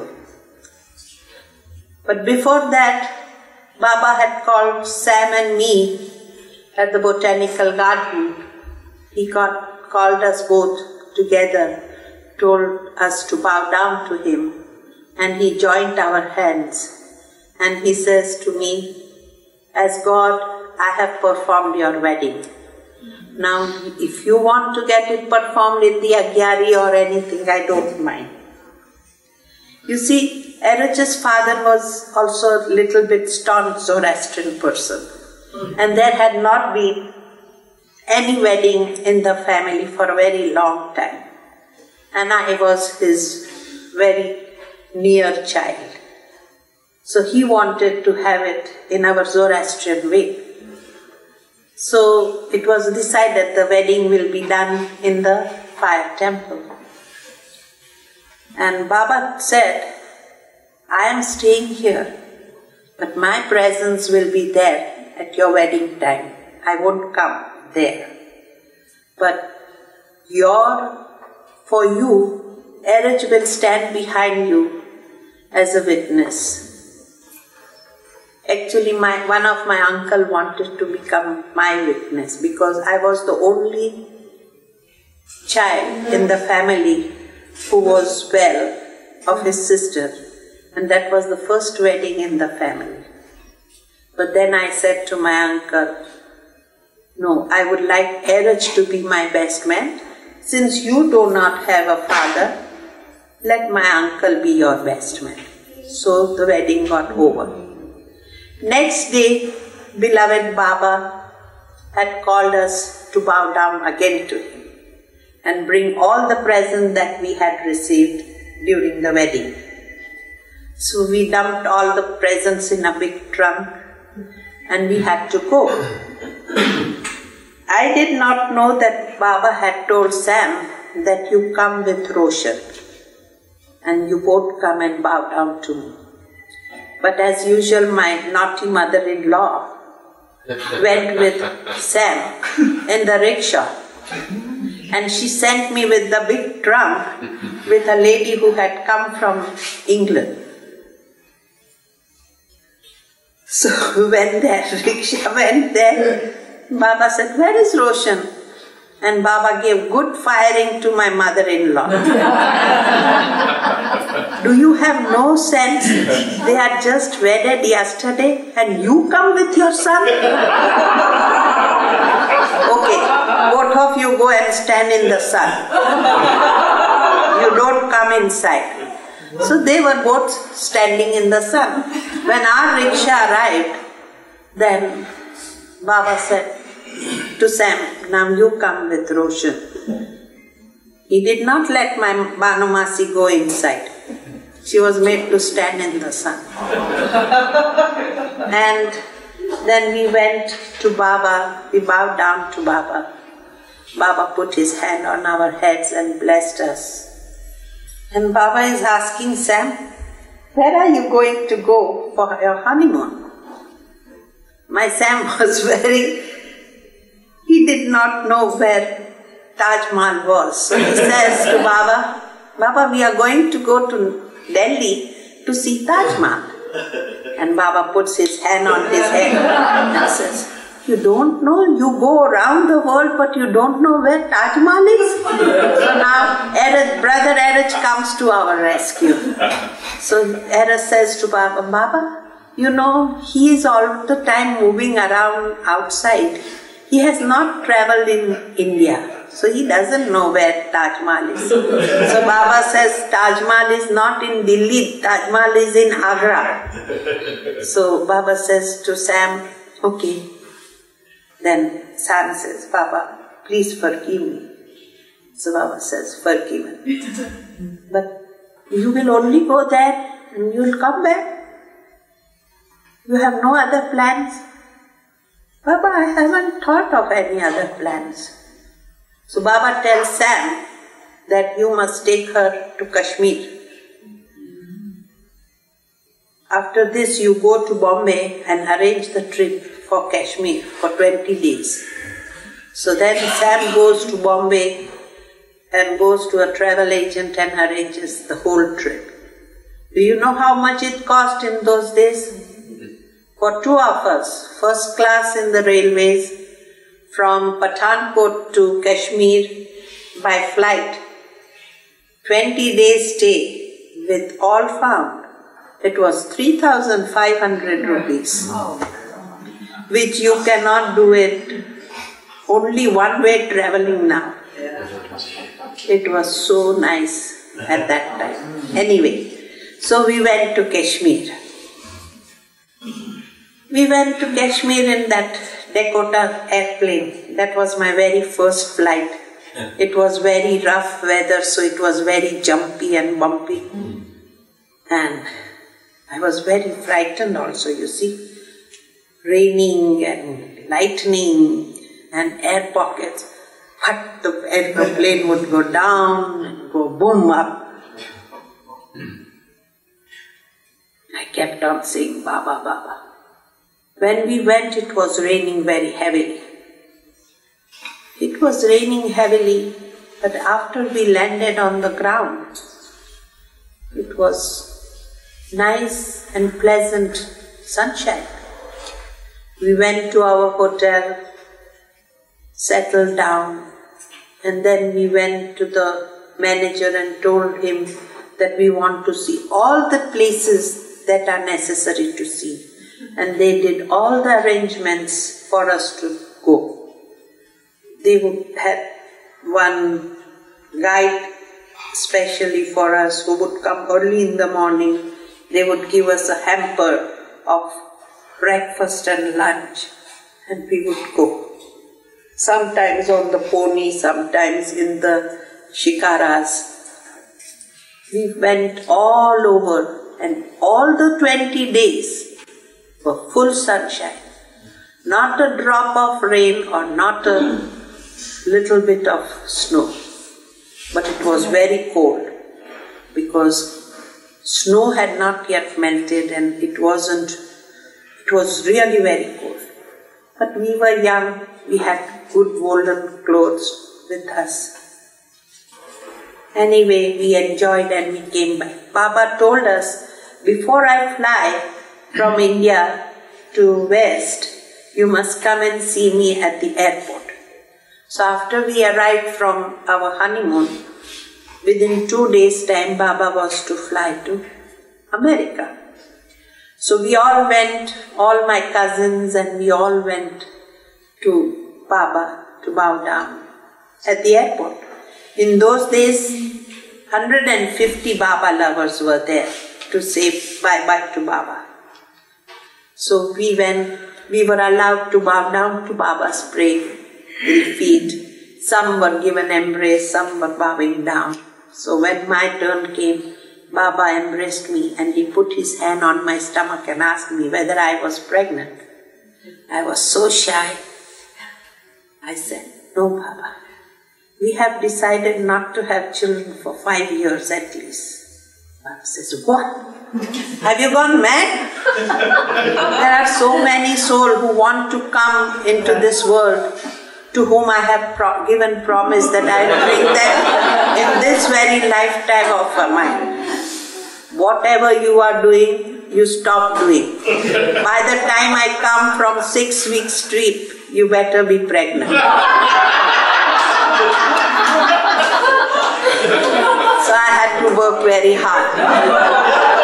But before that, Baba had called Sam and me at the Botanical Garden. He called us both together, told us to bow down to him, and he joined our hands. And he says to me, as God, I have performed your wedding. Now, if you want to get it performed in the Agyari or anything, I don't mind. You see, Eraj's father was also a little bit staunch Zoroastrian person. And there had not been any wedding in the family for a very long time. And I was his very near child. So he wanted to have it in our Zoroastrian way. So it was decided the wedding will be done in the fire temple. And Baba said, I am staying here, but my presence will be there at your wedding time. I won't come there. But for you, Eraj will stand behind you as a witness. Actually, one of my uncle wanted to become my witness because I was the only child in the family who was well of his sister, and that was the first wedding in the family. But then I said to my uncle, no, I would like Eraj to be my best man. Since you do not have a father, let my uncle be your best man. So the wedding got over. Next day, beloved Baba had called us to bow down again to him and bring all the presents that we had received during the wedding. So we dumped all the presents in a big trunk and we had to go. I did not know that Baba had told Sam that you come with Roshan and you both come and bow down to me. But as usual, my naughty mother-in-law went with Sam in the rickshaw. And she sent me with the big trunk with a lady who had come from England. So when the rickshaw went there, Baba said, where is Roshan? And Baba gave good firing to my mother-in-law. Do you have no sense? They had just wedded yesterday and you come with your son? Okay, both of you go and stand in the sun. You don't come inside. So they were both standing in the sun. When our rickshaw arrived, then Baba said to Sam, now you come with Roshan. He did not let my Banumasi go inside. She was made to stand in the sun. And then we went to Baba, we bowed down to Baba. Baba put his hand on our heads and blessed us. And Baba is asking Sam, where are you going to go for your honeymoon? My Sam was he did not know where Taj Mahal was. So he says to Baba, Baba, we are going to go to Delhi to see Taj Mahal. And Baba puts his hand on his head and says, you don't know, you go around the world but you don't know where Taj Mahal is? So now brother Eraj comes to our rescue. So Eraj says to Baba, Baba, you know, he is all the time moving around outside. He has not traveled in India, so he doesn't know where Taj Mahal is. So Baba says Taj Mahal is not in Delhi, Taj Mahal is in Agra. So Baba says to Sam, okay. Then Sam says, Baba, please forgive me. So Baba says, forgiven. But you will only go there and you will come back. You have no other plans? Baba, I haven't thought of any other plans. So Baba tells Sam that you must take her to Kashmir. After this you go to Bombay and arrange the trip for Kashmir for 20 days. So then Sam goes to Bombay and goes to a travel agent and arranges the whole trip. Do you know how much it cost in those days? For two of us, first class in the railways, from Pathankot to Kashmir by flight, 20 days stay with all found. It was 3,500 rupees, which you cannot do it only one way traveling now. It was so nice at that time. Anyway, so we went to Kashmir. We went to Kashmir in that Dakota airplane. That was my very first flight. It was very rough weather, so it was very jumpy and bumpy. And I was very frightened also, you see. Raining and lightning and air pockets. But the airplane would go down and go boom up. I kept on saying, Baba, Baba. When we went, it was raining very heavily. It was raining heavily, but after we landed on the ground, it was nice and pleasant sunshine. We went to our hotel, settled down, and then we went to the manager and told him that we want to see all the places that are necessary to see. And they did all the arrangements for us to go. They would have one guide specially for us who would come early in the morning. They would give us a hamper of breakfast and lunch, and we would go. Sometimes on the pony, sometimes in the shikaras. We went all over, and all the 20 days were full sunshine. Not a drop of rain or not a little bit of snow. But it was very cold because snow had not yet melted and it was really very cold. But we were young, we had good woolen clothes with us. Anyway, we enjoyed and we came back. Baba told us, before I fly from India to West, you must come and see me at the airport. So after we arrived from our honeymoon, within 2 days' time, Baba was to fly to America. So we all went, all my cousins, and we all went to Baba to bow down at the airport. In those days, 150 Baba lovers were there to say bye-bye to Baba. So we were allowed to bow down to Baba's brave feet. Some were given embrace, some were bowing down. So when my turn came, Baba embraced me and he put his hand on my stomach and asked me whether I was pregnant. I was so shy. I said, no, Baba. We have decided not to have children for 5 years at least. Baba says, what? Have you gone mad? There are so many souls who want to come into this world to whom I have given promise that I will bring them in this very lifetime of mine. Whatever you are doing, you stop doing. By the time I come from 6 weeks trip, you better be pregnant. So I had to work very hard.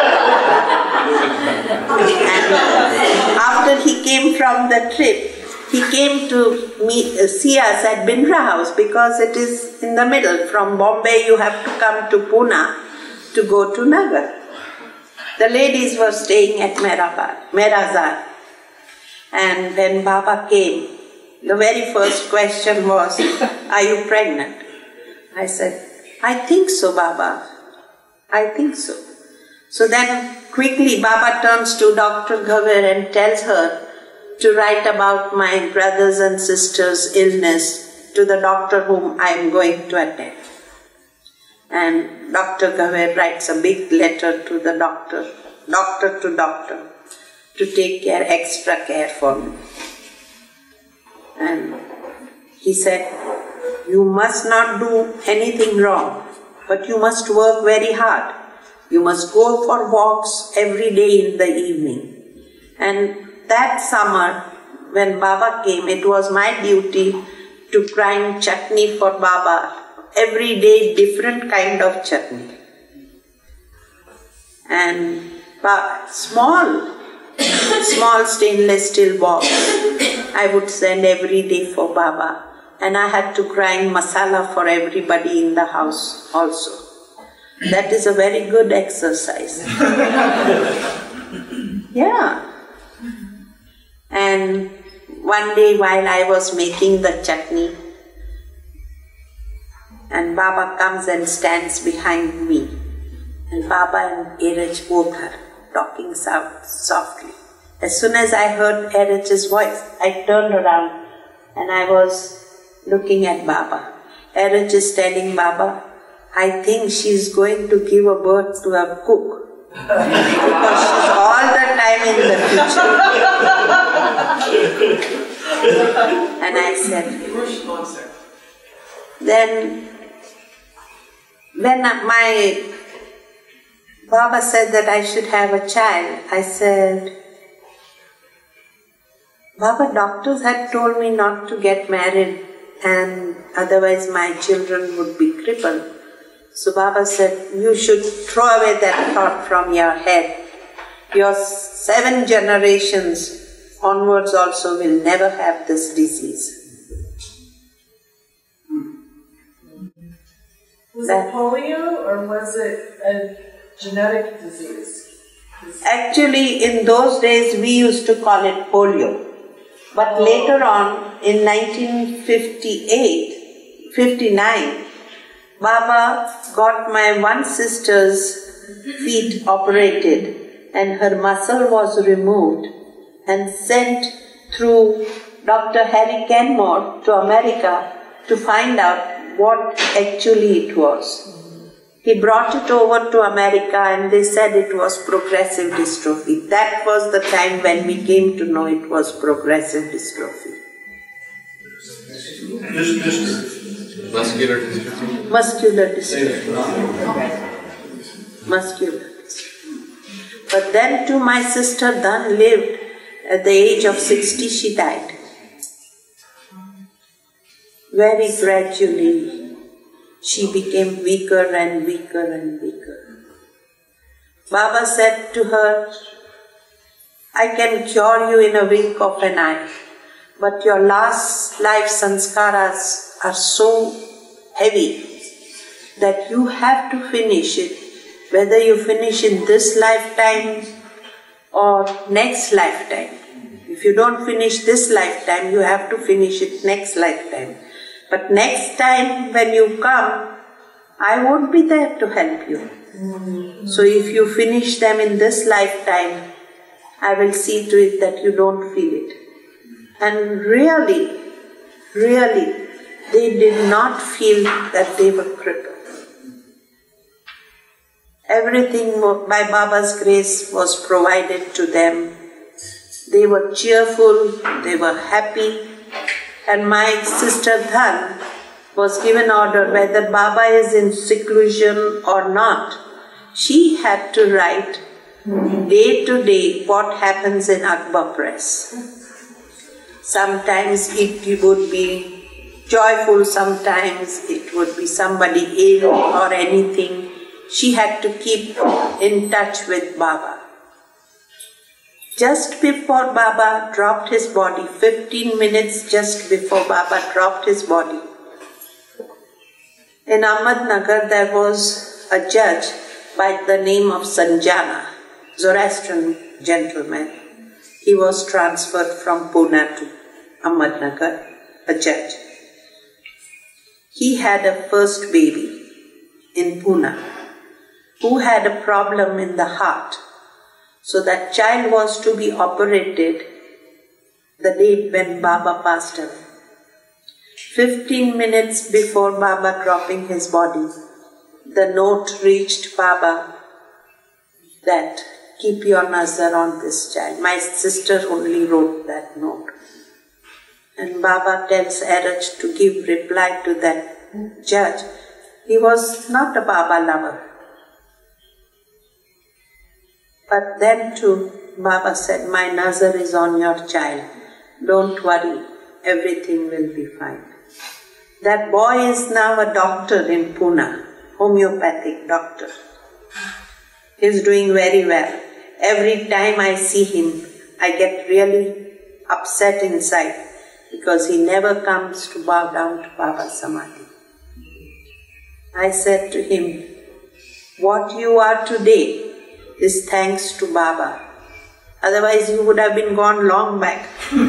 And after he came from the trip, he came to see us at Bindra House because it is in the middle. From Bombay you have to come to Pune to go to Nagar. The ladies were staying at Merazar. And when Baba came, the very first question was, "Are you pregnant?" I said, "I think so, Baba. I think so." So then quickly Baba turns to Dr. Ghaver and tells her to write about my brothers and sisters' illness to the doctor whom I am going to attend. And Dr. Ghaver writes a big letter to the doctor to take extra care for me. And he said, "You must not do anything wrong, but you must work very hard. You must go for walks every day in the evening." And that summer, when Baba came, it was my duty to grind chutney for Baba. Every day, different kind of chutney. And small stainless steel box I would send every day for Baba. And I had to grind masala for everybody in the house also. That is a very good exercise. Yeah. And one day while I was making the chutney, and Baba comes and stands behind me, and Baba and Erich both are talking softly. As soon as I heard Erich's voice, I turned around and I was looking at Baba. Erich is telling Baba, "I think she's going to give a birth to a cook because she's all the time in the kitchen." And I said, then when my Baba said that I should have a child, I said, "Baba, doctors had told me not to get married and otherwise my children would be crippled." So Baba said, "You should throw away that thought from your head. Your 7 generations onwards also will never have this disease." Was it polio or was it a genetic disease? Actually, in those days we used to call it polio. But later on, in 1959, Baba got my one sister's feet operated and her muscle was removed and sent through Dr. Harry Kenmore to America to find out what actually it was. He brought it over to America and they said it was progressive dystrophy. That was the time when we came to know it was progressive dystrophy. Muscular dystrophy? Muscular dystrophy. Muscular dystrophy. But then too, my sister Dhan lived. At the age of 60, she died. Very gradually, she became weaker and weaker and weaker. Baba said to her, "I can cure you in a wink of an eye, but your last life sanskaras are so heavy that you have to finish it, whether you finish in this lifetime or next lifetime. If you don't finish this lifetime, you have to finish it next lifetime. But next time when you come, I won't be there to help you. So if you finish them in this lifetime, I will see to it that you don't feel it." And really, they did not feel that they were crippled. Everything by Baba's grace was provided to them. They were cheerful, they were happy. And my sister Dhan was given order whether Baba is in seclusion or not. She had to write day to day what happens in Akbar Press. Sometimes it would be joyful, sometimes it would be somebody ill or anything. She had to keep in touch with Baba. Just before Baba dropped his body, 15 minutes just before Baba dropped his body, in Ahmednagar there was a judge by the name of Sanjana, Zoroastrian gentleman. He was transferred from Pune to Ahmednagar, a judge. He had a first baby in Pune who had a problem in the heart. So that child was to be operated the day when Baba passed away. 15 minutes before Baba dropping his body, the note reached Baba that keep your nazar on this child. My sister only wrote that note. And Baba tells Araj to give reply to that judge. He was not a Baba lover. But then too, Baba said, my nazar is on your child. Don't worry, everything will be fine. That boy is now a doctor in Pune, homeopathic doctor. He's doing very well. Every time I see him, I get really upset inside because he never comes to bow down to Baba's Samadhi. I said to him, what you are today is thanks to Baba. Otherwise you would have been gone long back.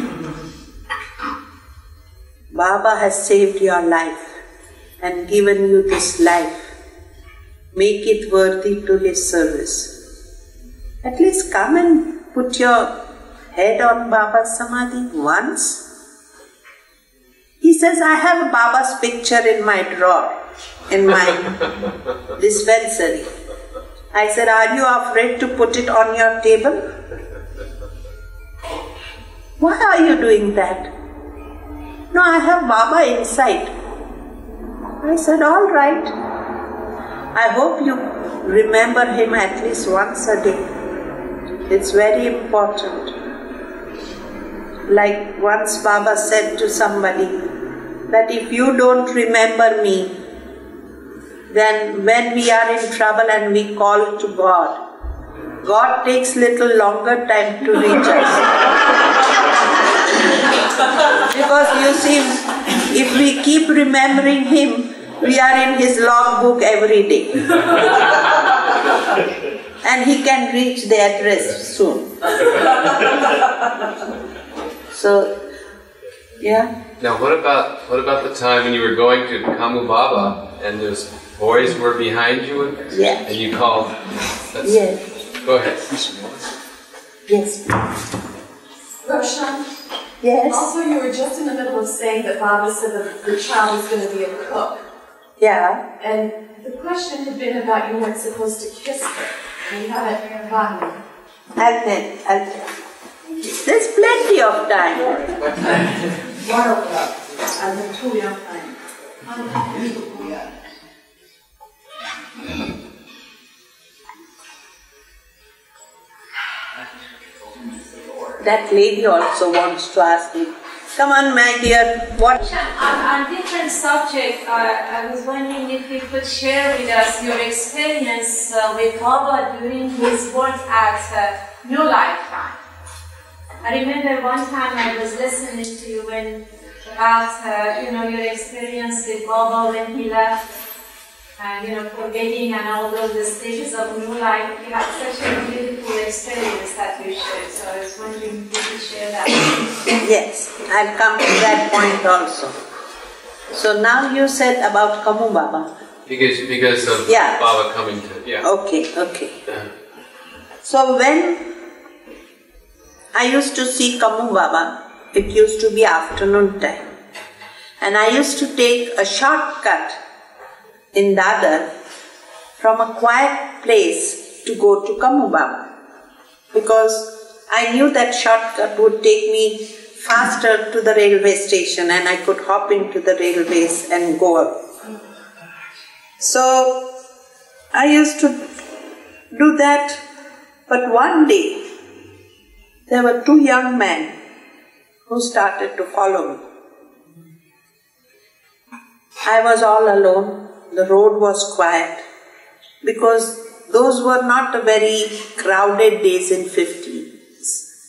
Baba has saved your life and given you this life. Make it worthy to his service. At least come and put your head on Baba's Samadhi once. He says, I have Baba's picture in my drawer, in my dispensary. I said, are you afraid to put it on your table? Why are you doing that? No, I have Baba inside. I said, all right. I hope you remember him at least once a day. It's very important. Like once Baba said to somebody that if you don't remember me, then when we are in trouble and we call to God, God takes little longer time to reach us. Because you see, if we keep remembering Him, we are in His logbook every day. And He can reach the address soon. So, yeah. Now what about the time when you were going to Kamu Baba and those boys were behind you and you called? Yes. Go ahead. Yes. Roshan? Yes. Also, you were just in the middle of saying that Baba said that the child was going to be a cook. Yeah. And the question had been about you weren't supposed to kiss her. And you haven't gotten it. I'll tell. There's plenty of time. That lady also wants to ask me. Come on, my dear. What? On different subject, I was wondering if you could share with us your experience with Baba during his work at New Lifetime. I remember one time I was listening to you about your experience with Baba when he left, and forgetting and all those stages of new life. You had such a beautiful experience that you shared. So I was wondering if you could share that. Yes, I'll come to that point also. So now you said about Kamu Baba. Because of Baba coming to Okay. So when I used to see Kamu Baba, it used to be afternoon time, and I used to take a shortcut in Dadar from a quiet place to go to Kamu Baba, because I knew that shortcut would take me faster to the railway station and I could hop into the railways and go up. So I used to do that, but one day there were two young men who started to follow me. I was all alone. The road was quiet because those were not very crowded days in 50s.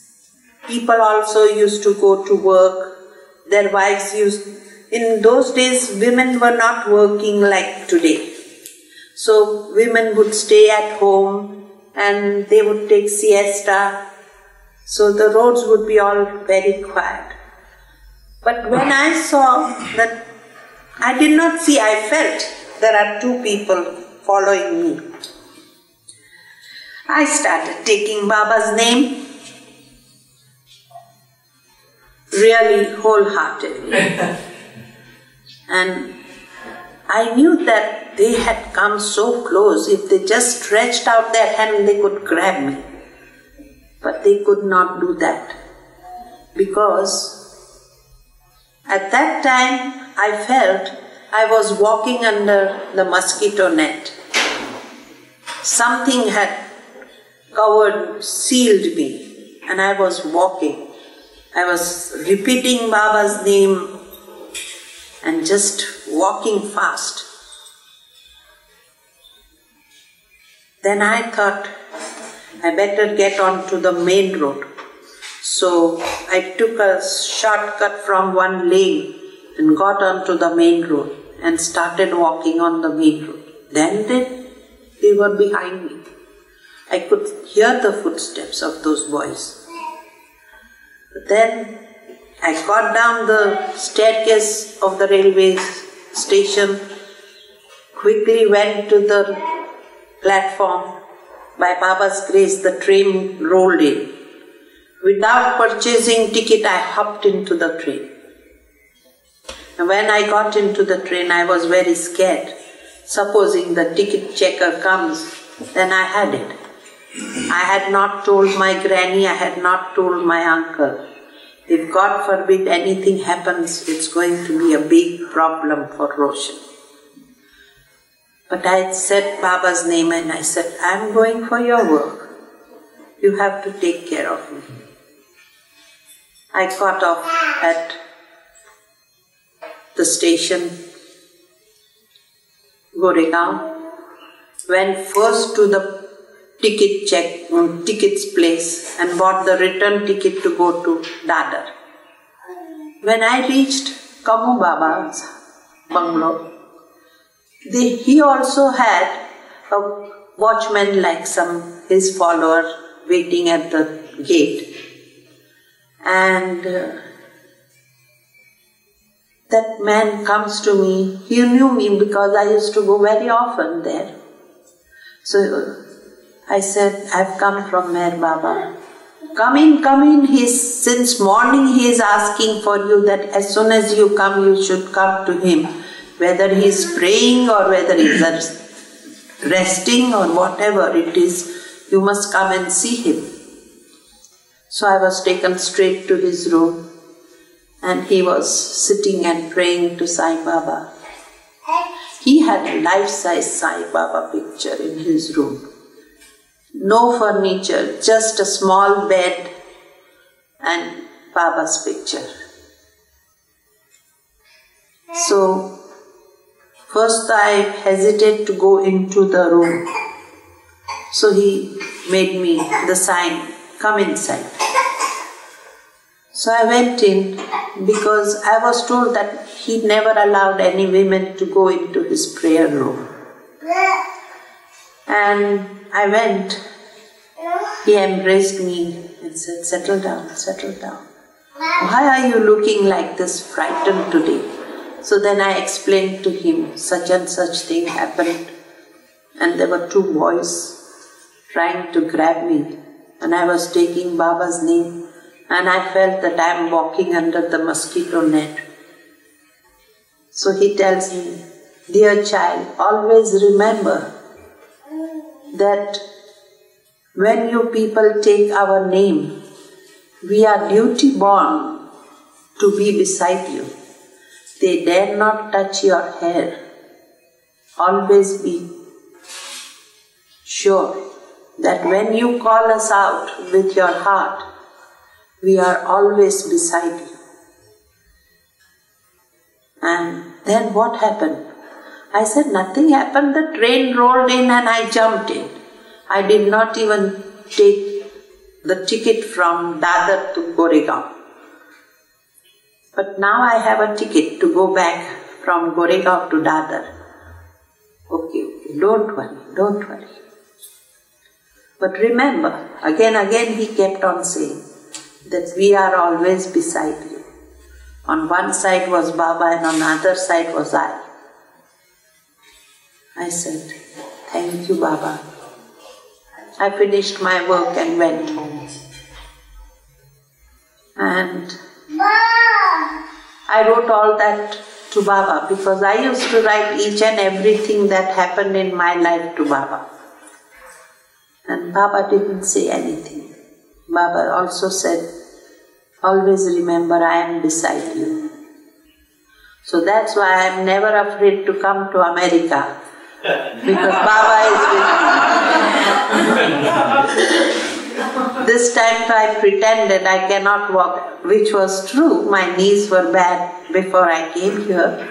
people also used to go to work. Their wives in those days, women were not working like today. So women would stay at home and they would take siesta. So the roads would be all very quiet. But when I saw that, I did not see, I felt there are two people following me. I started taking Baba's name really wholeheartedly. And I knew that they had come so close. If they just stretched out their hand, they could grab me. But they could not do that. Because at that time, I felt I was walking under the mosquito net. Something had covered, sealed me, and I was walking. I was repeating Baba's name and just walking fast. Then I thought, I better get onto the main road. So I took a shortcut from one lane and got onto the main road and started walking on the main road. Then they were behind me. I could hear the footsteps of those boys. Then I got down the staircase of the railway station, quickly went to the platform. By Baba's grace, the train rolled in. Without purchasing ticket, I hopped into the train. And when I got into the train, I was very scared. Supposing the ticket checker comes, then I had it. I had not told my granny, I had not told my uncle. If God forbid anything happens, it's going to be a big problem for Roshan. But I said Baba's name and I said, I'm going for your work. You have to take care of me. I got off at the station, Goregaon, went first to the tickets place and bought the return ticket to go to Dadar. When I reached Kamu Baba's bungalow, he also had a watchman like his follower waiting at the gate. And that man comes to me. He knew me because I used to go very often there. So I said, I've come from Meher Baba. Come in. Since morning he is asking for you that as soon as you come, you should come to him. Whether he is praying or whether he is resting or whatever it is, you must come and see him. So I was taken straight to his room and he was sitting and praying to Sai Baba. He had a life-size Sai Baba picture in his room. No furniture, just a small bed and Baba's picture. So, first I hesitated to go into the room. So he made me the sign, come inside. So I went in because I was told that he never allowed any women to go into his prayer room. And I went. He embraced me and said, settle down, settle down. Why are you looking like this, frightened today? So then I explained to him, such and such thing happened. And there were two boys trying to grab me. And I was taking Baba's name. And I felt that I am walking under the mosquito net. So he tells me, dear child, always remember that when you people take our name, we are duty bound to be beside you. They dare not touch your hair. Always be sure that when you call us out with your heart, we are always beside you. And then what happened? I said, nothing happened. The train rolled in and I jumped in. I did not even take the ticket from Dadar to Goregaon. But now I have a ticket to go back from Goregaon to Dadar. Okay, don't worry. But remember, again he kept on saying that we are always beside you. On one side was Baba and on the other side was I. I said, thank you, Baba. I finished my work and went home. And I wrote all that to Baba because I used to write each and everything that happened in my life to Baba. And Baba didn't say anything. Baba also said, always remember I am beside you. So that's why I am never afraid to come to America. Because Baba is with me. This time I pretended I cannot walk, which was true. My knees were bad before I came here.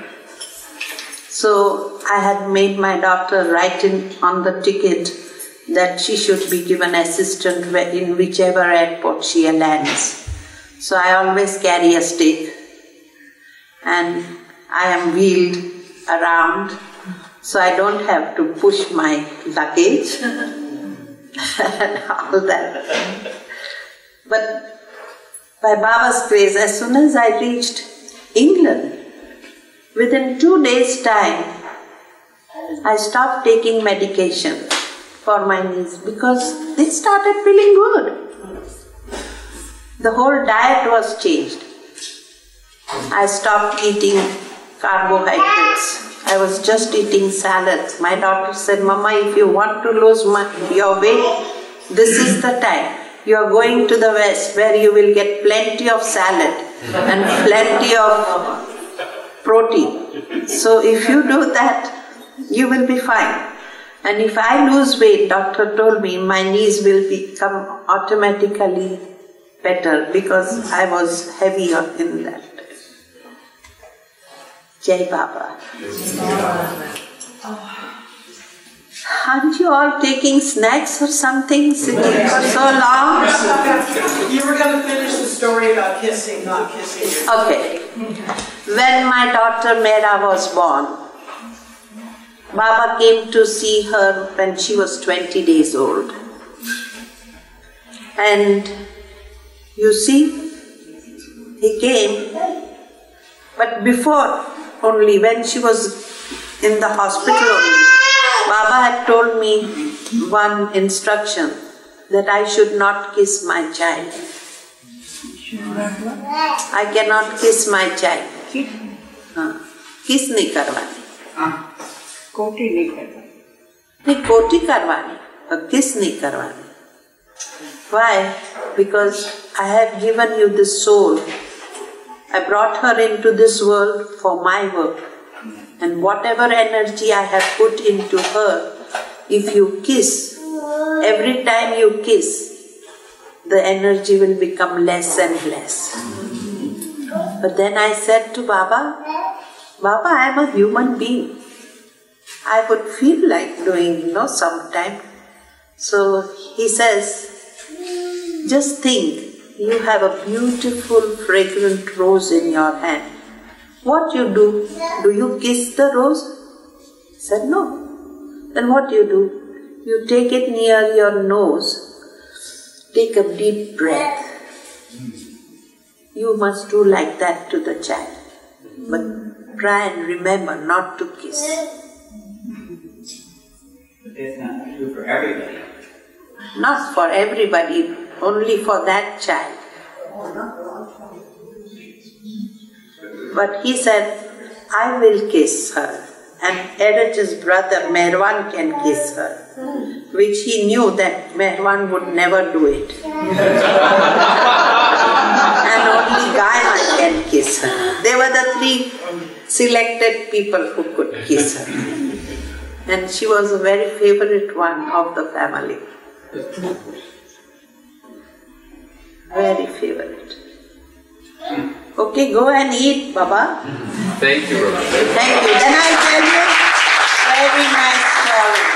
So I had made my daughter write on the ticket that she should be given assistant in whichever airport she lands. So I always carry a stick and I am wheeled around so I don't have to push my luggage and all that. But by Baba's grace, as soon as I reached England, within 2 days' time, I stopped taking medication for my knees because they started feeling good. The whole diet was changed. I stopped eating carbohydrates. I was just eating salads. My doctor said, Mama, if you want to lose your weight, this is the time. You are going to the West where you will get plenty of salad and plenty of protein. So if you do that, you will be fine. And if I lose weight, doctor told me, my knees will become automatically better because I was heavier in that. Jai Baba. Aren't you all taking snacks or something, sitting for so long? You were going to finish the story about kissing, not kissing. Okay. When my daughter Mera was born, Baba came to see her when she was 20 days old. And you see, he came, but before only, when she was in the hospital only, Baba had told me one instruction that I should not kiss my child. I cannot kiss my child. Kiss nahi karwani. Koti nahi karwani. Nahi, koti karwani, but kiss nahi karwani. Why? Because I have given you this soul. I brought her into this world for my work. And whatever energy I have put into her, if you kiss, every time you kiss, the energy will become less and less. But then I said to Baba, Baba, I am a human being. I would feel like doing, sometime. So he says, just think, you have a beautiful fragrant rose in your hand. What you do? Do you kiss the rose? He said, no. Then what you do? You take it near your nose. Take a deep breath. You must do like that to the child. But try and remember not to kiss. But that's not true for everybody. Not for everybody, only for that child. But he said, I will kiss her. And Eraj's brother Merwan can kiss her. Which he knew that Merwan would never do it. And only Gayama can kiss her. They were the 3 selected people who could kiss her. And she was a very favorite one of the family. Very favorite. Okay, go and eat, Baba. Thank you, Rabbi. Thank you. Then I tell you very nice story.